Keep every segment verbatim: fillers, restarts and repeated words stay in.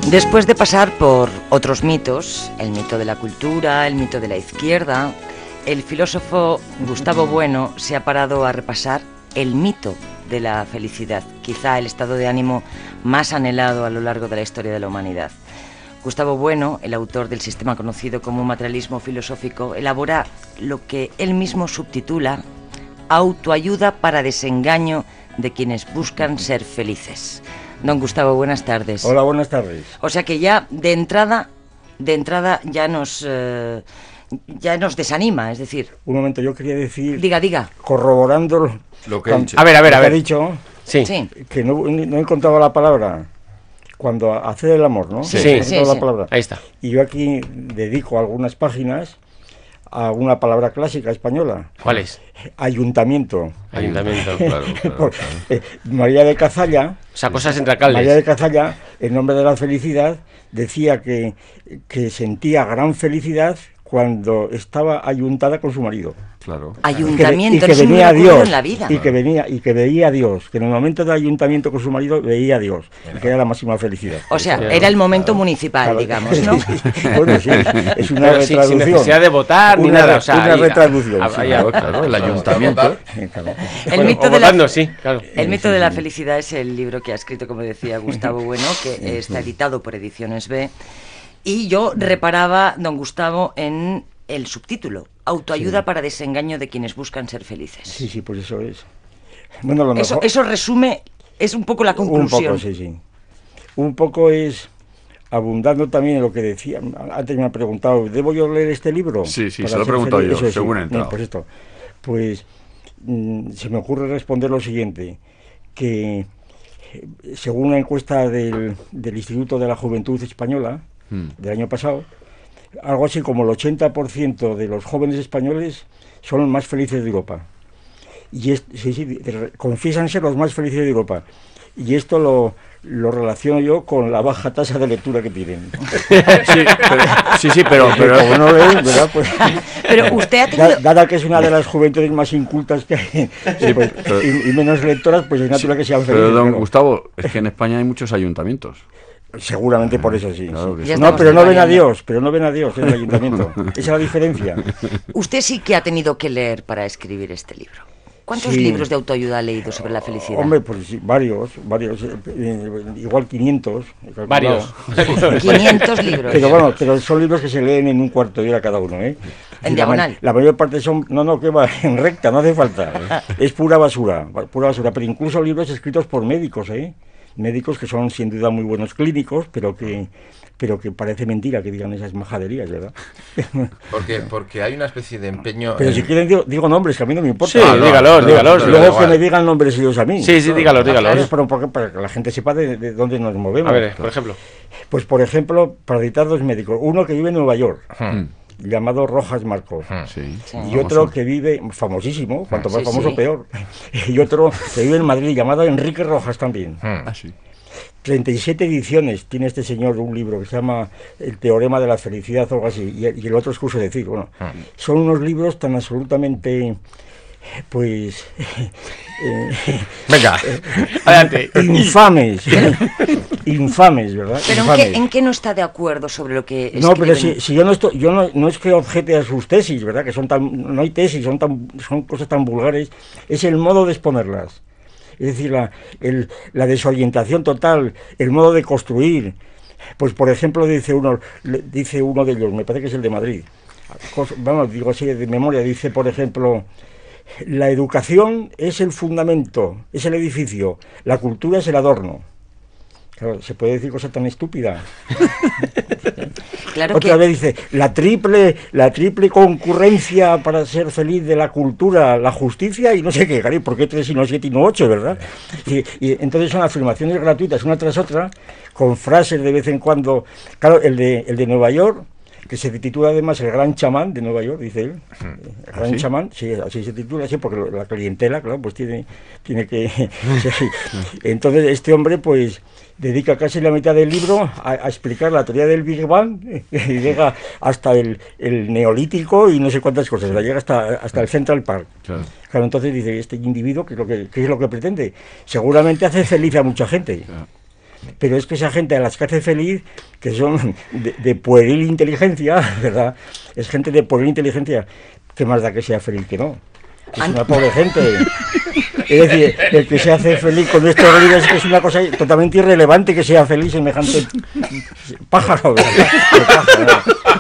Después de pasar por otros mitos, el mito de la cultura, el mito de la izquierda, el filósofo Gustavo Bueno se ha parado a repasar el mito de la felicidad, quizá el estado de ánimo más anhelado a lo largo de la historia de la humanidad. Gustavo Bueno, el autor del sistema conocido como materialismo filosófico, elabora lo que él mismo subtitula autoayuda para desengaño de quienes buscan ser felices. Don Gustavo, buenas tardes. Hola, buenas tardes. O sea que ya de entrada, de entrada ya nos, eh, ya nos desanima, es decir... Un momento, yo quería decir... Diga, diga. Corroborando lo que con, he dicho. A ver, a ver, a ver. He dicho Sí. Sí. que no, no he encontrado la palabra cuando hacer el amor, ¿no? Sí, No he sí, encontrado sí, la sí. palabra. Ahí está. Y yo aquí dedico algunas páginas a una palabra clásica española. ¿Cuál es? Ayuntamiento. Ayuntamiento. Claro, claro, Por- claro. eh, María de Cazalla, O sea, cosas entre María de alcaldes. Cazalla, en nombre de la felicidad, decía que, que sentía gran felicidad cuando estaba ayuntada con su marido. Claro. Ayuntamiento, y que, eso no me venía a ocurrió Dios en la vida. y que venía y que veía a Dios, que en el momento de ayuntamiento con su marido veía a Dios, que era la máxima felicidad. O sea, Claro, era el momento municipal, Claro. digamos, ¿no? Bueno, sí, es una Pero sin, sin retraducción. necesidad de votar ni Una nada. re- O sea, una ahí- retraducción, ah, sí. ahí- Claro, claro, el ayuntamiento. Sí, claro. El Bueno, mito o de la... votando, sí, claro. El mito de la felicidad es el libro que ha escrito, como decía Gustavo Bueno, que está editado por Ediciones B. Y yo reparaba, don Gustavo, en el subtítulo, autoayuda Sí. para desengaño de quienes buscan ser felices. Sí, sí, pues eso es. Bueno, lo Eso, mejor, eso resume, es un poco la un conclusión. poco, sí, sí. Un poco es abundando también en lo que decía. Antes me ha preguntado, ¿debo yo leer este libro? Sí, sí, para se lo he ser preguntado feliz? yo, Eso sí. según he Bien, entrado. pues esto. Pues mm, se me ocurre responder lo siguiente, que eh, según una encuesta del, del Instituto de la Juventud Española Mm. del año pasado, algo así como el ochenta por ciento de los jóvenes españoles son los más felices de Europa. Y es, sí, sí, de- confiesan ser los más felices de Europa. Y esto lo, lo relaciono yo con la baja tasa de lectura que tienen. Sí, pero, sí, sí, pero, pero Como no leen, ¿verdad? Pues, Pero usted ha tenido... da- dada que es una de las juventudes más incultas que hay, pues, pero- y, y menos lectoras, pues es natural que sean pero felices. don claro. Gustavo, es que en España hay muchos ayuntamientos. Seguramente por eso sí. Claro sí. que Ya sí. No, estamos pero no ven a divagando. Dios, pero no ven a Dios en el ayuntamiento. Esa es la diferencia. Usted sí que ha tenido que leer para escribir este libro. ¿Cuántos Sí. libros de autoayuda ha leído sobre la felicidad? Hombre, pues sí, varios, varios, eh, eh, igual quinientos. he calculado. Varios. quinientos libros. Pero bueno, pero son libros que se leen en un cuarto de hora cada uno, ¿eh? En Y la ma- diagonal. La mayor parte son, no, no, que va en recta, no hace falta. Es pura basura, pura basura. Pero incluso libros escritos por médicos, ¿eh? Médicos que son sin duda muy buenos clínicos, pero que, pero que parece mentira que digan esas majaderías, ¿verdad? Porque, porque hay una especie de empeño. Pero en- si quieren digo, digo nombres, que a mí no me importa. Sí, Ah, no, dígalos, no, dígalos. pero Luego da que igual. me digan nombres ellos a mí. Sí, sí, dígalos, Claro, dígalos. es para, para- para que la gente sepa de, de dónde nos movemos. A ver, por ejemplo. Pues por ejemplo, para citar dos médicos, uno que vive en Nueva York, Hmm, llamado Rojas Marcos, hmm. Sí. Sí. y otro que vive, famosísimo, cuanto más Sí, famoso sí. peor, y otro que vive en Madrid, llamado Enrique Rojas también. Hmm. Ah, sí. treinta y siete ediciones tiene este señor un libro que se llama El Teorema de la Felicidad o algo así, y, y el otro es Curso de decir, bueno, son unos libros tan absolutamente, pues, eh, Venga, adelante. infames, infames, ¿verdad? ¿Pero en Infames. qué, en qué no está de acuerdo sobre lo que No, pero escriben? si, si yo no estoy, yo no, no es que objete a sus tesis, ¿verdad? Que son tan, no hay tesis, son tan, son cosas tan vulgares, es el modo de exponerlas. Es decir, la, el, la desorientación total, el modo de construir. Pues por ejemplo dice uno, le- dice uno de ellos, me parece que es el de Madrid. Cos- Vamos, digo así de memoria, dice por ejemplo, la educación es el fundamento, es el edificio, la cultura es el adorno. Claro, se puede decir cosa tan estúpida. Claro Otra que vez dice, la triple, la triple concurrencia para ser feliz de la cultura, la justicia y no sé qué, cari, ¿por qué tres y no siete y no ocho, verdad? Y, y entonces son afirmaciones gratuitas una tras otra, con frases de vez en cuando. Claro, el de, el de Nueva York, que se titula además El Gran Chamán de Nueva York, dice él. El Gran ¿Sí? Chamán, sí, así se titula, sí, porque lo- la clientela, claro, pues tiene, tiene que... sí. Entonces este hombre, pues, dedica casi la mitad del libro a, a explicar la teoría del Big Bang y llega hasta el, el neolítico y no sé cuántas cosas, la llega hasta, hasta el Central Park. Claro. Claro, entonces dice, este individuo, ¿qué es lo que, qué es lo que pretende? Seguramente hace feliz a mucha gente. Claro. pero es que esa gente a las que hace feliz, que son de, de pueril inteligencia, ¿verdad? Es gente de pueril inteligencia, ¿qué más da que sea feliz que no? Es una pobre gente. Es decir, el que se hace feliz con estos libros es que es una cosa totalmente irrelevante que sea feliz semejante pájaro, ¿verdad? Pájaro.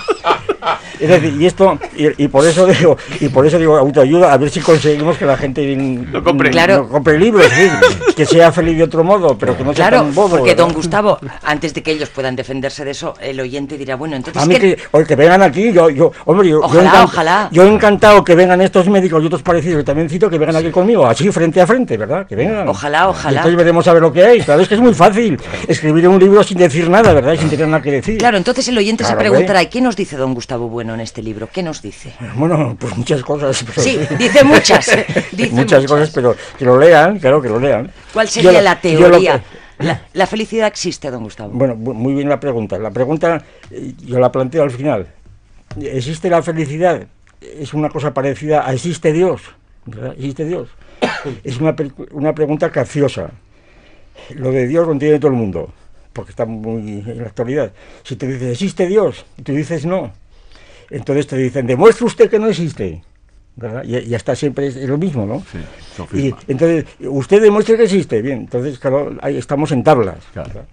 Es decir, y esto, y, y por eso digo, y por eso digo autoayuda, a ver si conseguimos que la gente lo compre, claro. no compre libros, ¿sí? Que sea feliz de otro modo, pero que no sea Claro, tan bobo. porque ¿verdad? don Gustavo, antes de que ellos puedan defenderse de eso, el oyente dirá, bueno, entonces... A mí ¿qué? que, o que vengan aquí, yo, yo hombre, yo, Ojalá, yo, encan- ojalá. yo encantado que vengan estos médicos y otros parecidos, que también cito, que vengan aquí conmigo, así frente a frente, ¿verdad? Que vengan. Ojalá, ojalá. Y entonces veremos a ver lo que hay. Claro, es que es muy fácil escribir un libro sin decir nada, ¿verdad? Y sin tener nada que decir. Claro, entonces el oyente Claro, se preguntará, ¿y qué nos dice don Gustavo Bueno en este libro? ¿Qué nos dice? Bueno, pues muchas cosas. Pero Sí, dice muchas. Dice muchas, muchas. cosas, pero que lo lean, claro, que lo lean. ¿Cuál sería Yo lo- la yo lo teoría? que- La, la felicidad existe, don Gustavo. Bueno, bu- muy bien la pregunta. La pregunta eh, yo la planteo al final. ¿Existe la felicidad? Es una cosa parecida a ¿existe Dios? ¿Verdad? ¿Existe Dios? Es una, pre- una pregunta capciosa. Lo de Dios lo entiende todo el mundo, porque está muy en la actualidad. Si te dices ¿existe Dios? Y tú dices no. Entonces te dicen, demuestre usted que no existe. ¿Verdad? Y ya está, siempre es, es lo mismo, ¿no? Sí, Y sofisma. entonces, usted demuestre que existe. Bien, entonces, claro, ahí estamos en tablas. Claro. ¿verdad?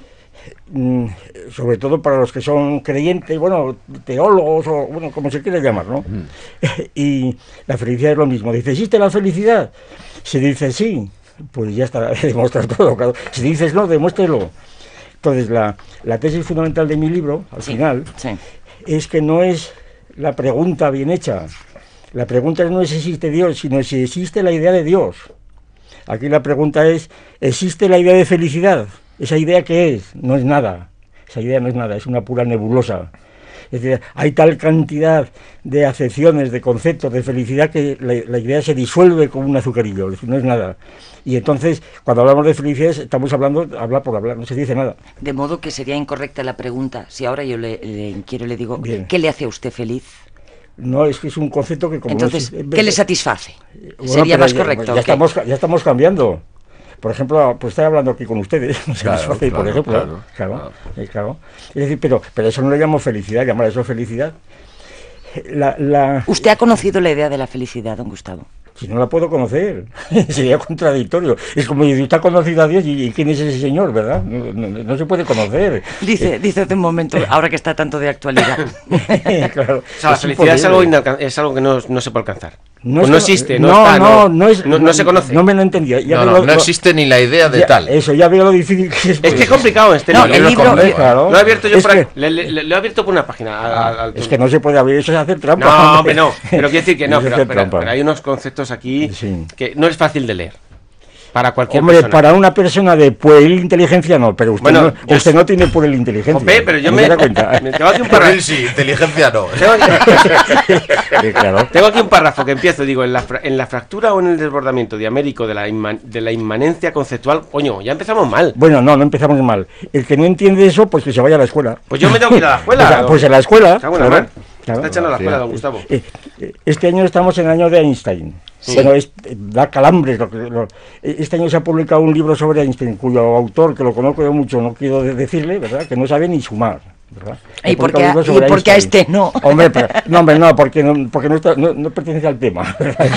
Mm, sobre todo para los que son creyentes, bueno, teólogos o, bueno, como se quiera llamar, ¿no? Mm. Y la felicidad es lo mismo. Dice, ¿existe la felicidad? Si dice sí, pues ya está, demuestra todo, claro. Si dices no, demuéstrelo. Entonces, la, la tesis fundamental de mi libro, al Sí, final, sí. es que no es la pregunta bien hecha. La pregunta no es si existe Dios, sino si existe la idea de Dios. Aquí la pregunta es, ¿existe la idea de felicidad? ¿Esa idea qué es? No es nada. Esa idea no es nada, es una pura nebulosa. Es decir, hay tal cantidad de acepciones, de conceptos de felicidad que la, la idea se disuelve como un azucarillo, es decir, no es nada. Y entonces, cuando hablamos de felicidad, estamos hablando, hablar por hablar, no se dice nada. De modo que sería incorrecta la pregunta. Si ahora yo le, le quiero le digo, Bien. ¿qué le hace a usted feliz? No, es que es un concepto que como... no Entonces, existe- ¿qué le satisface? Bueno, Sería pero más ya- correcto. Ya, ¿o qué? estamos, ya estamos cambiando. Por ejemplo, pues estoy hablando aquí con ustedes, no sé, Claro, es fácil, por claro, ejemplo. claro, Claro, claro. eh, claro. Es decir, pero, pero eso no le llamo felicidad, llamar eso felicidad. La, la, ¿Usted ha conocido la idea de la felicidad, don Gustavo? si no la puedo conocer, sería contradictorio. Es como si usted ha conocido a Dios y, y quién es ese señor, ¿verdad? No, no- no se puede conocer. Dice, dice hace un momento, ahora que está tanto de actualidad. Claro, O sea, la es felicidad es algo, imposible. inalcan- es algo que no, no se puede alcanzar. No, Pues es no que existe, no, no, está, no, no, es, no, no se conoce. No me lo entendía. Ya No, veo no, lo- no lo- existe ni la idea de ya- tal. Eso, ya veo lo difícil que es. Es que es pues. complicado este No, libro. el libro libro... complejo. Claro. Lo he abierto yo Es por que- aquí. Le, le- le- lo he abierto por una página. al- al- Es que no se puede abrir, eso es hacer trampa. No, hombre, no. Pero quiero decir que no, Eso es pero, hacer pero- trampa. pero hay unos conceptos aquí Sí. que no es fácil de leer. Para cualquier Hombre, persona. para una persona de pueril inteligencia no, pero usted, Bueno, no, yo usted sí. no tiene pueril inteligencia. Jope, pero yo ¿No me, se da cuenta? me- tengo aquí un Por párrafo. él sí, inteligencia no. Tengo aquí, Sí, claro. tengo aquí un párrafo que empiezo, digo, en la, fra- en la fractura o en el desbordamiento diamérico de la, inman- de la inmanencia conceptual, coño, ya empezamos mal. Bueno, no, no empezamos mal. El que no entiende eso, pues que se vaya a la escuela. Pues yo me tengo que ir a la escuela. Pues, a- pues en la escuela. Cago en la claro, mar. claro. Está echando a la escuela, don Gustavo. Eh, eh, Este año estamos en el año de Einstein. Sí. Bueno, es- eh, da calambres. Lo que- lo- eh, este año se ha publicado un libro sobre Einstein, cuyo autor, que lo conozco yo mucho, no quiero de- decirle, ¿verdad? Que no sabe ni sumar. ¿Verdad? ¿Y Ha por publicado qué a- un libro y sobre por qué a Einstein. este no? Hombre, pero- no, hombre, no, porque no, porque no, está- no, no pertenece al tema.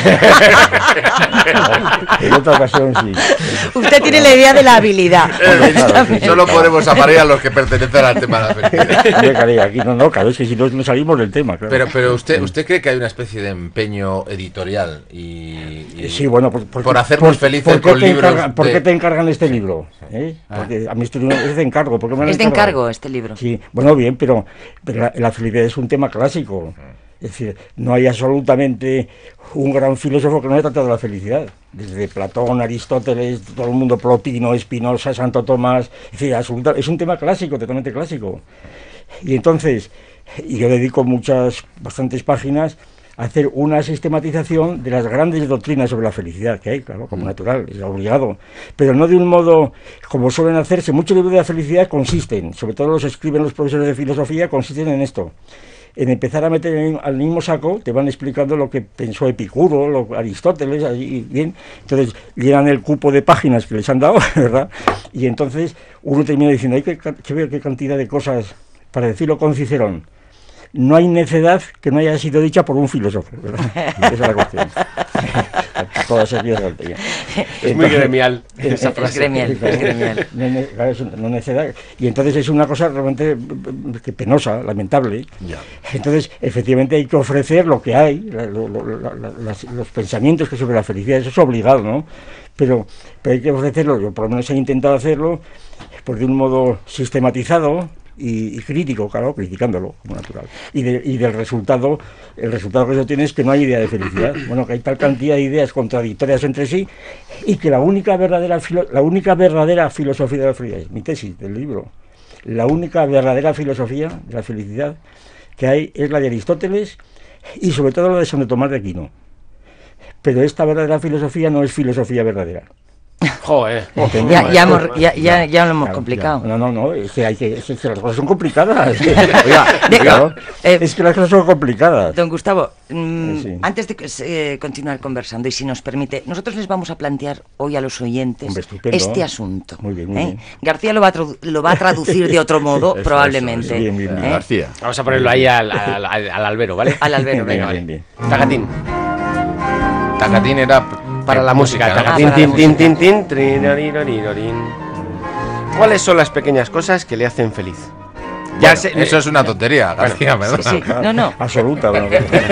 En otra ocasión sí. Usted tiene la idea de la habilidad. Claro, sí, sí. Solo podemos aparear a los que pertenecen al tema de la felicidad. Hombre, caray, aquí no, no, claro, es que si no, no salimos del tema, claro. Pero, pero usted, ¿usted cree que hay una especie de empeño editorial y, y- Sí, bueno, por, por, por hacernos felices ¿por qué con te libros encargan- ¿Por de- qué te encargan este libro? ¿Eh? Porque a mí este libro es de encargo. ¿por qué me lo Es de encargan? encargo este libro. Sí, bueno, bien, pero, pero la, la felicidad es un tema clásico. Es decir, no hay absolutamente un gran filósofo que no haya tratado la felicidad. Desde Platón, Aristóteles, todo el mundo, Plotino, Espinosa, Santo Tomás. Es decir, absoluta- es un tema clásico, totalmente clásico. Y entonces, y yo dedico muchas, bastantes páginas a hacer una sistematización de las grandes doctrinas sobre la felicidad que hay, claro, como natural, es obligado, pero no de un modo como suelen hacerse. Muchos libros de la felicidad consisten, sobre todo los escriben los profesores de filosofía, consisten en esto, en empezar a meter en, al mismo saco, te van explicando lo que pensó Epicuro, lo, Aristóteles, así, bien. Entonces llenan el cupo de páginas que les han dado, ¿verdad? Y entonces uno termina diciendo, hay que, que ver qué cantidad de cosas, para decirlo con Cicerón, no hay necedad que no haya sido dicha por un filósofo, ¿verdad? Esa es la cuestión. Toda esa mierda. Es muy gremial esa Es frase. gremial, es gremial. No, ne- claro, es una- no necedad. Y entonces es una cosa realmente que penosa, lamentable. Ya. Entonces, efectivamente, hay que ofrecer lo que hay, la- lo- lo- la- la- las- los pensamientos que sobre la felicidad, eso es obligado, ¿no? Pero, pero hay que ofrecerlo, yo por lo menos he intentado hacerlo, pues de un modo sistematizado y, y crítico, claro, criticándolo, como natural. Y, de- y del resultado, el resultado que eso tiene es que no hay idea de felicidad. Bueno, que hay tal cantidad de ideas contradictorias entre sí y que la única verdadera, filo- la única verdadera filosofía de la felicidad, es mi tesis del libro, la única verdadera filosofía de la felicidad que hay es la de Aristóteles y sobre todo la de Santo Tomás de Aquino. Pero esta verdadera filosofía no es filosofía verdadera. Joder. Ya, ya, hemos- ya, ya, ya lo hemos Claro, complicado. ya. No, no, no, es que, hay que, es que las cosas son complicadas. Oiga, De- Claro, eh, es que las cosas son complicadas. Don Gustavo, mm, Sí. antes de que, eh, continuar conversando, y si nos permite, nosotros les vamos a plantear hoy a los oyentes Hombre, estupendo. este asunto. Muy bien, muy ¿eh? bien. García lo va, a tradu- lo va a traducir de otro modo, Eso, probablemente. eso, bien, bien, bien. ¿eh? García. Vamos a ponerlo ahí al, al, al, al albero, ¿vale? Al albero, Bien, venga. bien, bien. Tacatín. Tacatín era Para la música. ¿no? Tacatín, para la tin, tin, música. tin, tin, trinarinorin. ¿Cuáles son las pequeñas cosas que le hacen feliz? Ya Bueno, sé- eso es una tontería, García, ¿verdad? Sí, sí. No, no. Absoluta. bueno.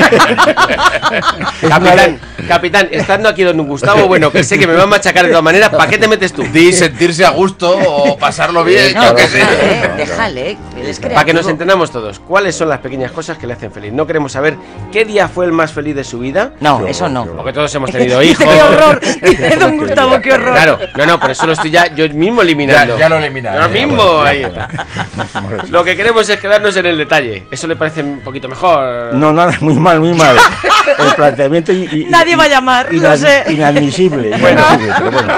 Capitán, capitán, estando aquí don Gustavo, bueno, que sé que me va a machacar de todas maneras, ¿para qué te metes tú? Di sentirse a gusto o pasarlo bien, No, yo qué sé. déjale, déjale, él es Para que nos creativo. entendamos todos, ¿cuáles son las pequeñas cosas que le hacen feliz? No queremos saber qué día fue el más feliz de su vida, No, eso no. porque todos hemos tenido Dice, hijos. ¡qué horror! Dice don Gustavo, ¡qué horror! Claro, no, no, pero eso lo estoy ya yo mismo eliminando. Ya- ya lo eliminaré, Yo ya, mismo, bueno, ya. ahí está. Lo que queremos es quedarnos en el detalle. ¿Eso le parece un poquito mejor? No, nada, muy mal, muy mal. El planteamiento y, y- Nadie y- va a llamar, lo inan- sé. Inadmisible. Bueno. inadmisible, pero bueno.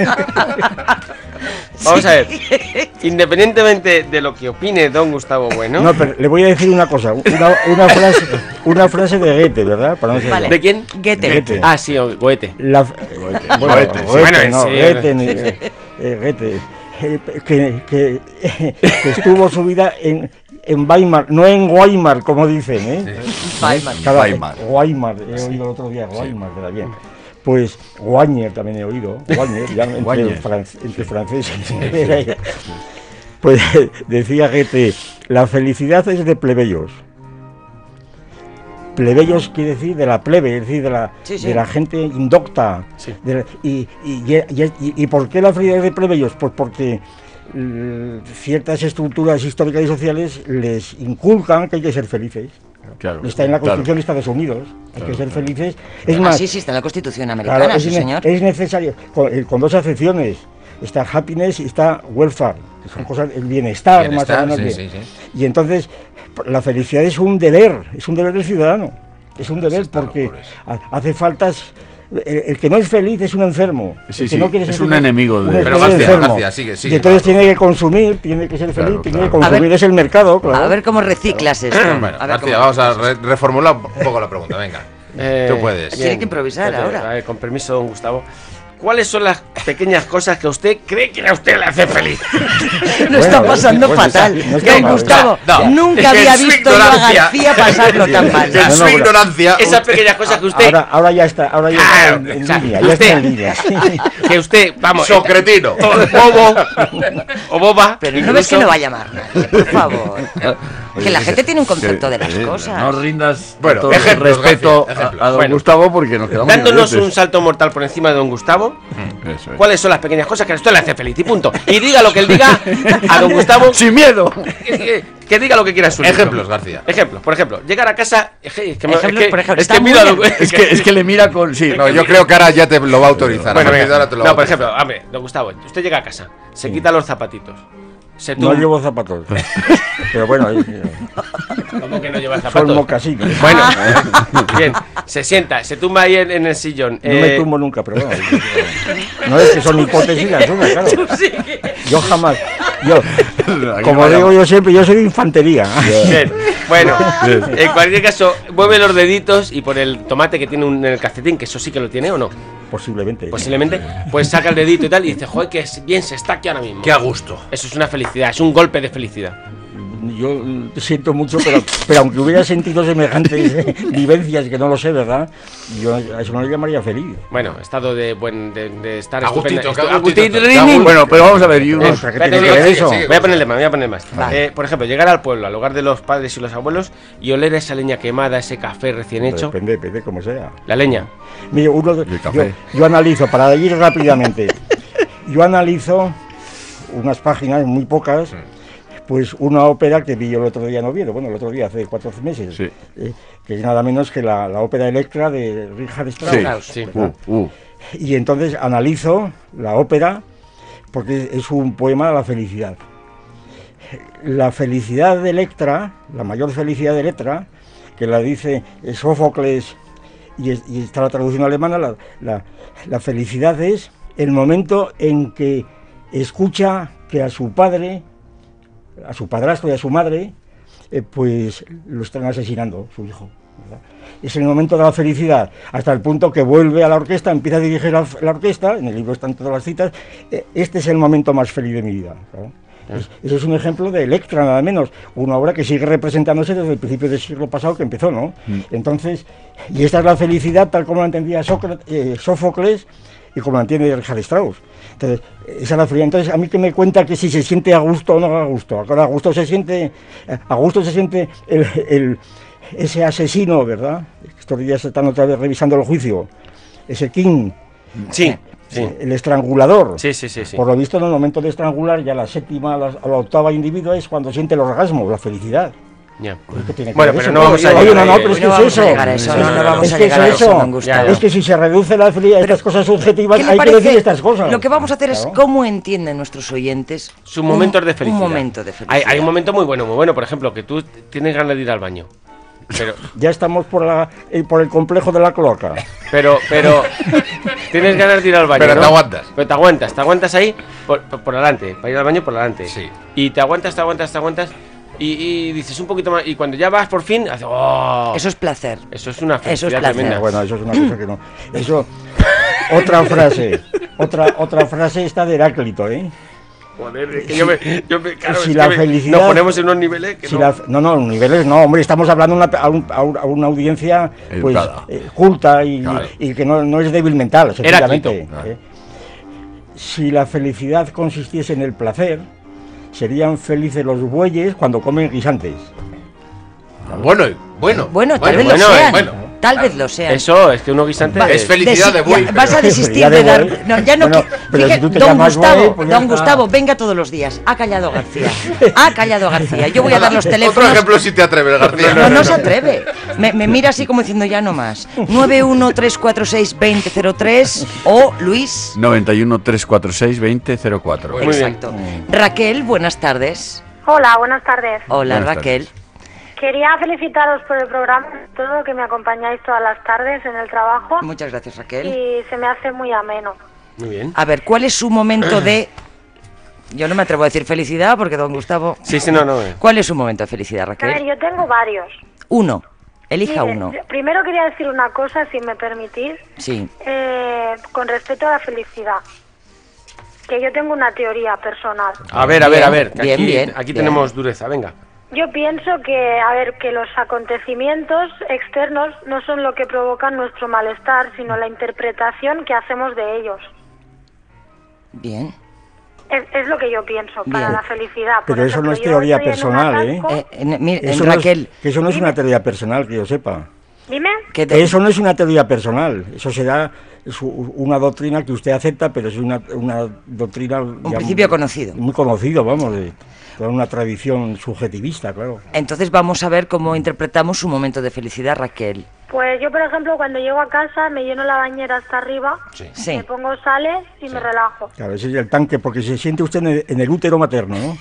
Vamos a ver. Independientemente de lo que opine don Gustavo Bueno. No, pero le voy a decir una cosa, una, una frase, una frase de Goethe, ¿verdad? Para no ser- Vale. ¿De quién? Goethe. Goethe. Ah, sí, o- Goethe. La, Goethe. bueno, Goethe, sí. Goethe, Bueno, no, sí, Goethe, eh, eh, Goethe, eh, que, que, que estuvo su vida en, en Weimar, no en Weimar, como dicen, ¿eh? Weimar. Cada- Weimar. Weimar, he oído el otro día, Weimar, queda bien. Pues Wagner también he oído, Wagner, ya entre, Wagner. fran- entre franceses. Pues decía Goethe, la felicidad es de plebeyos. Plebeyos quiere decir de la plebe, es decir, de la, Sí, sí. de la gente indocta. Sí. De la- y, y, y, y- y por qué la felicidad es de plebeyos? Pues porque mm, ciertas estructuras históricas y sociales les inculcan que hay que ser felices. Claro, Está en la claro. Constitución de Estados Unidos, hay Claro, que ser claro. felices. Es Ah, más, sí, sí, está en la Constitución claro, americana, es, sí, ne- señor. es necesario, con, eh, con dos acepciones, está happiness y está welfare, que son cosas, el bienestar, Bienestar, más o menos sí, bien. sí, sí. Y entonces, la felicidad es un deber, es un deber del ciudadano, es un deber está porque loco eso. ha- hace falta, el, el que no es feliz es un enfermo. Sí, el que sí, no quiere es ser un feliz, enemigo de- un Pero Pero enfermo. García, enfermo. García, sigue, sigue, Y entonces claro. tiene que consumir, tiene que ser feliz, Claro, tiene claro. que consumir, A ver- es el mercado, claro. A ver cómo reciclas esto. Bueno, A ver García, cómo- vamos a re- reformular un poco la pregunta, venga. Eh, Tú puedes. Tiene que improvisar Espérate, ahora. A ver, con permiso, don Gustavo. ¿Cuáles son las pequeñas cosas que usted cree que a usted le hace feliz? Lo está Bueno, pasando bueno, fatal. está- no está Don mal. Gustavo, No, nunca es que había en su visto yo a ignorancia- García pasarlo tan mal. Que en No, su no, pero- ignorancia. Esas pequeñas cosas que usted. Ahora, ahora ya está, ahora ya Claro, está en, en o sea, línea, ya usted- está en línea. Que usted, vamos. Socretino. O bobo. O boba. Pero no ves que incluso- no va a llamar nadie, por favor. Que la gente tiene un concepto de las Eh, cosas. No rindas Bueno, todo ejemplos, respeto García, ejemplos. a, a don Bueno. Gustavo porque nos quedamos Dándonos idiotes. un salto mortal por encima de don Gustavo, Eso es. ¿cuáles son las pequeñas cosas que a usted le hace feliz? Y punto. Y diga lo que él diga a don Gustavo. ¡Sin miedo! Que, que- que diga lo que quiera en su libro. Ejemplos, García. Ejemplos, por ejemplo, llegar a casa. Es que, es que me- Ejemplos, es que- por ejemplo, es que está mira muy lo- bien. Es que, es que le mira con... Sí, No, yo creo que ahora ya te lo va a autorizar. Bueno, a partir venga. de ahora te lo va No, a por autorizar. ejemplo, hombre, don Gustavo, usted llega a casa, se quita los zapatitos. Se No tum- llevo zapatos. Pero bueno, ahí, ¿Cómo que no lleva zapatos? Son mocasines. Bueno, bien, se sienta, se tumba ahí en, en el sillón. No me Eh, tumbo nunca, pero bueno. No es que son hipótesis las suyas, claro. Yo jamás. Yo, como digo yo siempre, yo soy de infantería. Bien, bueno, en cualquier caso, mueve los deditos y por el tomate que tiene un- en el calcetín, que eso sí que lo tiene o no, Posiblemente. posiblemente, pues saca el dedito y tal y dice, joder, que es- bien se está aquí ahora mismo. Qué a gusto. Eso es una felicidad, es un golpe de felicidad. Yo mm, siento mucho, pero, pero aunque hubiera sentido semejantes eh, vivencias, que no lo sé, ¿verdad? Yo a eso no le llamaría feliz. Bueno, estado de buen de, de estar A gustito, estupenda- que a estu- gustito, Agustín que a Rini. gusto. Bueno, pero vamos a ver, y uno- O sea, ¿qué Espérate, tiene que ver sigue, eso? sigue. Voy a ponerle más, voy a ponerle más. Vale. Eh, por ejemplo, llegar al pueblo, al hogar de los padres y los abuelos y oler esa leña quemada, ese café recién hecho. Depende, depende, como sea. La leña. Mire, uno de- Y el yo, café. yo analizo, para ir rápidamente, yo analizo unas páginas, muy pocas, pues una ópera que vi yo el otro día en Oviedo, bueno, el otro día, hace cuatro meses, Sí. eh, que es nada menos que la, la ópera Electra de Richard Strauss. Sí. Sí. ¿verdad? Uh, uh. Y entonces analizo la ópera porque es un poema de la felicidad. La felicidad de Electra, la mayor felicidad de Electra, que la dice Sófocles y, es- y está la traducción alemana, la, la- la felicidad es el momento en que escucha que a su padre, a su padrastro y a su madre, eh, pues lo están asesinando, su hijo. ¿verdad? Es el momento de la felicidad, hasta el punto que vuelve a la orquesta, empieza a dirigir la, la orquesta, en el libro están todas las citas, eh, este es el momento más feliz de mi vida. ¿verdad? Es- Eso es un ejemplo de Electra, nada menos, una obra que sigue representándose desde el principio del siglo pasado que empezó, ¿no? Entonces, y esta es la felicidad tal como la entendía Sócrates, eh, Sófocles y como la entiende Richard Strauss. Entonces, esa es la felicidad. Entonces, a mí que me cuenta que si se siente a gusto o no a gusto. Ahora, a gusto se siente, a gusto se siente el, el- ese asesino, ¿verdad? Estos días están otra vez revisando el juicio. Ese King, Sí, sí. el estrangulador. Sí, sí, sí, sí. Por lo visto, en el momento de estrangular, ya la séptima, la, la octava individuo es cuando siente el orgasmo, la felicidad. Ya. ¿Qué tiene que Bueno, ver pero eso? no vamos a Oye, llegar no, no, ahí, pero es eh. que No es vamos eso. a llegar a eso, no, no vamos es a que llegar es a eso, eso. don Gustavo. Es que si se reduce la felicidad a estas cosas subjetivas, ¿Qué le hay que parece? decir estas cosas. Lo que vamos a hacer es Claro. cómo entienden nuestros oyentes Sus momentos un- de felicidad. Un momento de felicidad. Hay, hay un momento muy bueno, muy bueno, por ejemplo, que tú tienes ganas de ir al baño. Pero, Ya estamos por, la, eh, por el complejo de la cloaca. pero, pero, tienes ganas de ir al baño. Pero ¿no? te aguantas. Pero te aguantas, te aguantas ahí por, por, por delante, para ir al baño por delante. Sí. Y te aguantas, te aguantas, te aguantas. Y, y dices un poquito más. Y cuando ya vas por fin, haces. ¡Oh! Eso es placer. Eso es una Eso es felicidad placer. tremenda. Bueno, eso es una cosa que no. Eso. Otra frase. Otra, otra frase esta de Heráclito, ¿eh? Joder, es que yo me. Yo me claro, si es la que me- felicidad- nos ponemos en unos niveles que Si no. la- no, no, niveles no, hombre, estamos hablando una- a, un- a un- a una audiencia pues Educada. eh, culta y, Claro. y que no, no es débil mental, sencillamente. Heráclito. ¿eh? Si la felicidad consistiese en el placer, serían felices los bueyes cuando comen guisantes. Bueno, bueno. Bueno, tal vez bueno, lo eh, sean. bueno. Tal vez lo sean. Eso, es que uno guisante. Va- Es felicidad desi- de buey, ya, vas a pero- desistir Ya de de dar. buey. No, ya no Bueno, qui- pero fíjate, si tú te don llamas Gustavo, buey, pues ya don está. Gustavo, venga todos los días. Ha callado García. Ha callado García. Yo voy a dar los Otro teléfonos. ejemplo si te atreves, García. No, no se atreve. Me, me mira así como diciendo ya no más. nueve uno tres cuatro seis dos cero cero tres o Luis. noventa y uno, trescientos cuarenta y seis, veinte cero cuatro. Muy bien. Exacto. Raquel, buenas tardes. Hola, buenas tardes. Hola, Buenas Raquel. Quería felicitaros por el programa, todo que me acompañáis todas las tardes en el trabajo Muchas gracias, Raquel. y se me hace muy ameno. Muy bien. A ver, ¿cuál es su momento de... Yo no me atrevo a decir felicidad porque don Gustavo... Sí, sí, no, no. eh. ¿Cuál es su momento de felicidad, A ver, Raquel? yo tengo varios. Uno. Elija Mire, uno. yo- Primero quería decir una cosa, si me permitís, Sí. eh, con respecto a la felicidad. Que yo tengo una teoría personal. A ver, a ver, a ver. que Bien, aquí bien, aquí bien. tenemos dureza, venga. Yo pienso que, a ver, que los acontecimientos externos no son lo que provocan nuestro malestar, sino la interpretación que hacemos de ellos. Bien. Es, es lo que yo pienso para Bien. la felicidad. Por Pero eso no es ejemplo, yo teoría estoy en un personal, ¿eh? atasco- Eh, en- mire, en Eso no es- Raquel, que eso no es una teoría personal, que yo sepa. Dime. que te- Eso no es una teoría personal, eso será su- una doctrina que usted acepta, pero es una, una doctrina... un principio conocido. Muy conocido, vamos, de toda una tradición subjetivista, claro. Entonces vamos a ver cómo interpretamos su momento de felicidad, Raquel. Pues yo, por ejemplo, cuando llego a casa me lleno la bañera hasta arriba, Sí. me pongo sales y me relajo. Claro, ese es el tanque, porque se siente usted en el, en el útero materno, ¿no?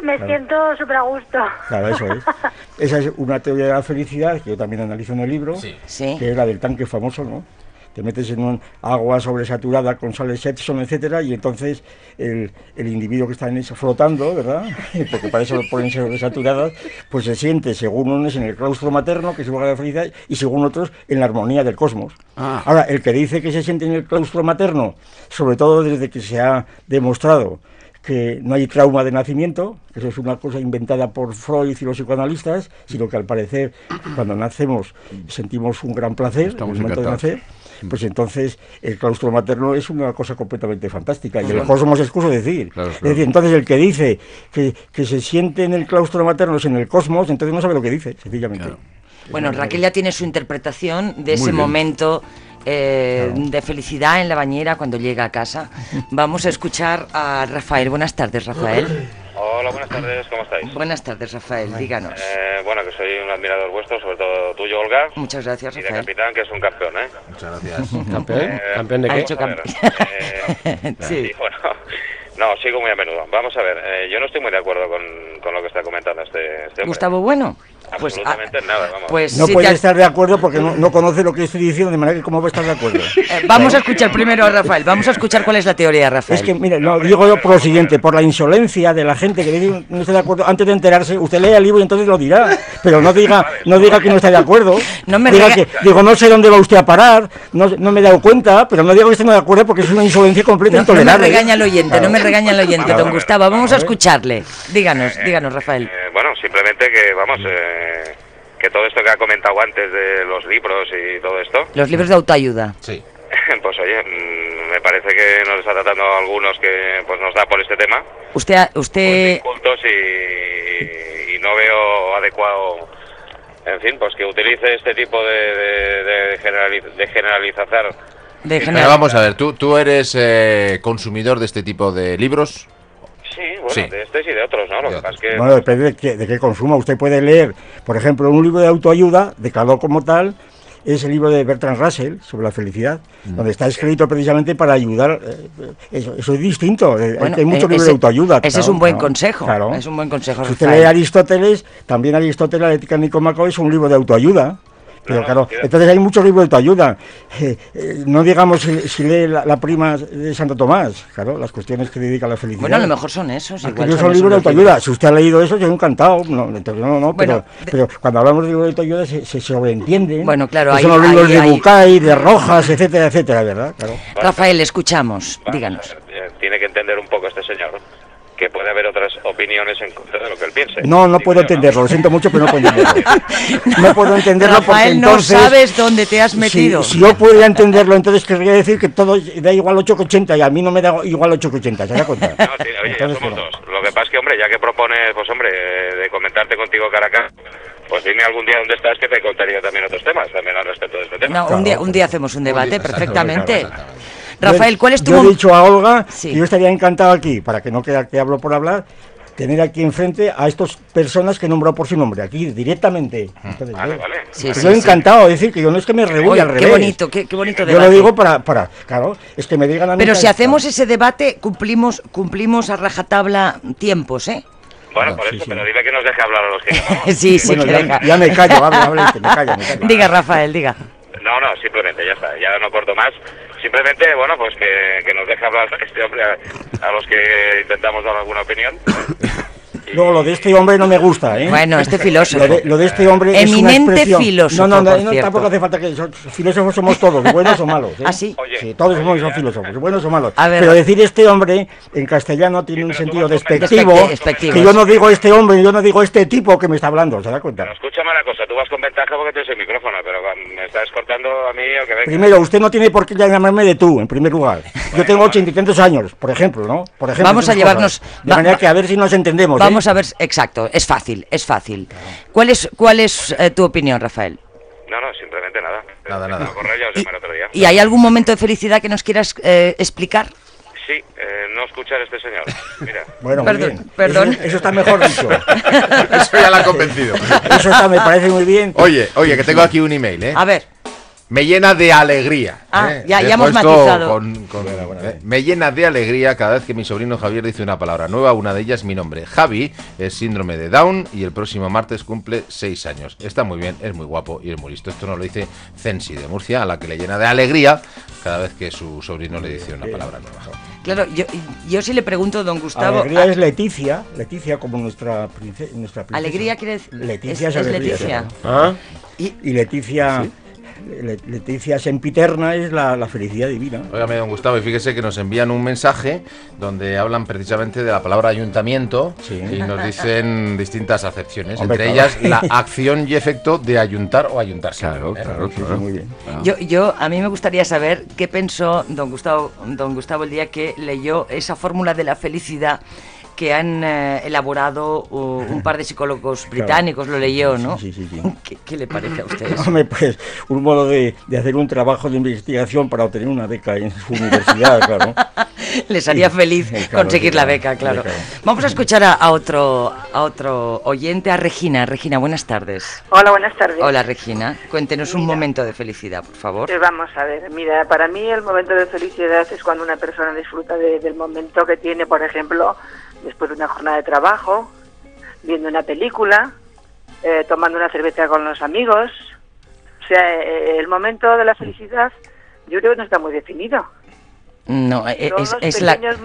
Me Claro. siento súper a gusto. Claro, eso es. Esa es una teoría de la felicidad que yo también analizo en el libro, Sí. Sí. que es la del tanque famoso, ¿no? Te metes en un agua sobresaturada con sales Epsom, etcétera, y entonces el, el individuo que está en eso flotando, ¿verdad? Porque para eso lo ponen sobresaturadas, pues se siente, según unos, en el claustro materno, que es el lugar de la felicidad, y según otros, en la armonía del cosmos. Ah. Ahora, el que dice que se siente en el claustro materno, sobre todo desde que se ha demostrado que no hay trauma de nacimiento, que eso es una cosa inventada por Freud y los psicoanalistas, sino que al parecer cuando nacemos sentimos un gran placer Estamos en el momento encantados. de nacer, pues entonces el claustro materno es una cosa completamente fantástica, y el cosmos es cosa decir. Claro, Es claro. decir, entonces el que dice que, que se siente en el claustro materno es en el cosmos, entonces no sabe lo que dice, sencillamente. Claro. Bueno, Raquel ya tiene su interpretación de ese bien. momento eh, de felicidad en la bañera cuando llega a casa. Vamos a escuchar a Rafael. Buenas tardes, Rafael. Hola, buenas tardes, ¿cómo estáis? Buenas tardes, Rafael. Díganos. Eh, bueno, que soy un admirador vuestro, sobre todo tuyo, Olga, Muchas gracias, y de Rafael. capitán, que es un campeón, ¿eh? Muchas gracias. ¿Campeón? Eh, ¿Campeón de ha qué? hecho A ver, campeón. eh, Sí. sí, bueno, no, sigo muy a menudo. Vamos a ver, eh, yo no estoy muy de acuerdo con, con lo que está comentando este, este hombre. Gustavo Bueno. Pues, Absolutamente ah, nada, vamos. pues No sí, puede te- estar de acuerdo porque no, no conoce lo que estoy diciendo, de manera que cómo va a estar de acuerdo. eh, vamos a escuchar primero a Rafael. Vamos a escuchar cuál es la teoría de Rafael. Es que, mire, no, digo yo por lo siguiente, por la insolencia de la gente que dice no está de acuerdo, antes de enterarse, usted lea el libro y entonces lo dirá, pero no diga no diga que no está de acuerdo. No me diga rega- que, digo, no sé dónde va usted a parar, no, no me he dado cuenta, pero no diga que esté no de acuerdo porque es una insolencia completa e No, no me intolerable. regaña el oyente, no me regaña el oyente, Claro. don Gustavo. Vamos a escucharle. Díganos, díganos, Rafael. Eh, bueno, simplemente que, vamos, eh, que todo esto que ha comentado antes de los libros y todo esto, Los libros de autoayuda. Sí. pues oye, mm, me parece que nos está tratando a algunos que pues nos da por este tema. Usted, ha- usted, Cultos y, y no veo adecuado, en fin, pues que utilice este tipo de, de, de, generaliz- de generalizar. de Pero general. vamos a ver, ¿tú, tú eres eh, consumidor de este tipo de libros? Sí, bueno, Sí. de estos y de otros, ¿no? Lo De que pasa es que... Bueno, depende de qué, de qué consuma. Usted puede leer, por ejemplo, un libro de autoayuda, de calor como tal, es el libro de Bertrand Russell sobre la felicidad, donde está escrito precisamente para ayudar. eh, eso, eso es distinto. eh, Bueno, hay muchos eh, libros ese- de autoayuda. ese es claro, un buen claro, consejo. claro. Es un buen consejo, Si usted Rafael. lee Aristóteles, también Aristóteles, la ética de Nicómaco, es un libro de autoayuda. Pero No, no, claro, sí. entonces hay muchos libros de autoayuda. Eh, eh, no digamos si, si lee la, la prima de Santo Tomás, claro, las cuestiones que dedica a la felicidad. Bueno, a lo mejor son esos. igual Aquellos son son esos libros de los autoayuda. Si usted ha leído eso, yo encantado. No, entonces, no, no, Bueno, pero, de- pero cuando hablamos de libros de autoayuda se, se sobreentiende. Bueno, claro, que ahí- son los libros ahí- de ahí- Bucay, de Rojas, etcétera, etcétera, ¿verdad? Claro. Rafael, escuchamos. Vamos Díganos. a ver, eh, tiene que entender un poco este señor que puede haber otras opiniones en contra de lo que él piense. No, no Digo puedo yo, entenderlo, lo siento mucho, pero no puedo entenderlo. No puedo entenderlo porque Rafael, no entonces... sabes dónde te has si- metido. Si, yo pudiera entenderlo, entonces querría decir que todo da igual ocho que ochenta y a mí no me da igual ocho que ochenta, ¿se da cuenta? No, sí, oye, ya Entonces, somos no. dos. Lo que pasa es que, hombre, ya que propones, pues hombre, eh, de comentarte contigo cara a cara, pues dime algún día dónde estás que te contaría también otros temas, también al respecto de este tema. No, un día, un día hacemos un debate exacto, perfectamente. exactamente. Rafael, ¿cuál es tu Yo he mom- dicho a Olga Sí. que yo estaría encantado aquí, para que no quede que hablo por hablar, tener aquí enfrente a estas personas que he nombrado por su nombre, aquí directamente. Entonces, Vale, yo, vale. Sí, yo sí, he sí. encantado, es decir, que yo no es que me reúne Oye, al qué revés. bonito, qué, qué bonito Yo debate. lo digo para, para, claro, es que me digan a mí. Pero que- si hacemos ese debate, cumplimos, cumplimos a rajatabla tiempos, ¿eh? Bueno, por sí, eso, sí. pero dime que nos deje hablar a los que... Sí, sí, Bueno, que ya, deja. ya me callo, hable, hable, que me callo, me callo. Diga, Rafael, diga. No, no, simplemente, ya está, ya no corto más. Simplemente, bueno, pues que, que nos deje hablar este hombre a, a los que intentamos dar alguna opinión. Y- Luego, lo de este hombre no me gusta, ¿eh? Bueno, este filósofo. Lo de, lo de este hombre es una Eminente expresión. filósofo, No, no, no, por no, cierto. tampoco hace falta que... son- filósofos somos todos, buenos o malos. ¿eh? ¿Ah, sí? Oye, Sí, todos oye, somos ya, son filósofos, buenos o malos. A ver. Pero decir este hombre en castellano tiene un pero sentido tú vas con despectivo, ventaja. Despectivo. que yo no digo este hombre, yo no digo este tipo que me está hablando, ¿se da cuenta? Pero escúchame una cosa, tú vas con ventaja porque tienes el micrófono, pero cuando me estás cortando a mí o que venga. Primero, usted no tiene por qué llamarme de tú, en primer lugar. Yo tengo ochenta y tantos años, por ejemplo, ¿no? Por ejemplo, Vamos a esas llevarnos- cosas. De va- manera va- que a ver si nos entendemos. ¿eh? Vamos a ver, exacto, es fácil, es fácil. ¿Cuál es, cuál es eh, tu opinión, Rafael? No, no, simplemente nada. Nada, nada. A correr ya os ¿Y, llamaré otro día. y hay algún momento de felicidad que nos quieras eh, explicar? Sí, eh, no escuchar a este señor. Mira. Bueno, muy Perdón, bien. perdón. Eso, eso está mejor dicho. Eso ya la ha convencido. Eso está, me parece muy bien. Oye, oye, que tengo aquí un email, ¿eh? A ver, Me llena de alegría. Ah, ¿eh? ya- ya Dejo hemos esto matizado. con- con- eh, me llena de alegría cada vez que mi sobrino Javier dice una palabra nueva. Una de ellas mi nombre. Javi es síndrome de Down y el próximo martes cumple seis años. Está muy bien, es muy guapo y es muy listo. Esto nos lo dice Censi de Murcia, a la que le llena de alegría cada vez que su sobrino le dice una palabra nueva. Claro, yo, yo sí le pregunto, don Gustavo... Alegría a- es Leticia, Leticia como nuestra, prince- nuestra princesa. Alegría quiere decir... Leticia es, es es alegría, Leticia. claro. ¿Ah? Y, Y Leticia, Le- Leticia sempiterna es la, la felicidad divina. Óigame, don Gustavo, y fíjese que nos envían un mensaje donde hablan precisamente de la palabra ayuntamiento Sí. y nos dicen distintas acepciones, Hombre, entre claro. ellas la acción y efecto de ayuntar o ayuntarse. Claro, ¿Eh? claro, Sí, sí, claro. muy bien. Yo, yo, a mí me gustaría saber qué pensó don Gustavo, don Gustavo el día que leyó esa fórmula de la felicidad que han eh, elaborado uh, un par de psicólogos británicos, lo leyó, ¿no? Sí, sí, sí. ¿Qué, qué le parece a usted eso? Hombre, pues un modo de, de hacer un trabajo de investigación para obtener una beca en su universidad, claro. Les haría Sí, feliz sí, claro, conseguir sí, la claro, beca, sí, claro. claro. Vamos a escuchar a, a otro a otro oyente, a Regina. Regina, buenas tardes. Hola, buenas tardes. Hola, Regina. Cuéntenos un Mira. momento de felicidad, por favor. Eh, Vamos a ver, mira, para mí el momento de felicidad es cuando una persona disfruta de- del momento que tiene, por ejemplo, después de una jornada de trabajo, viendo una película, eh, tomando una cerveza con los amigos. O sea, eh, el momento de la felicidad yo creo que no está muy definido. No, eh, Son es, los es la... pequeños...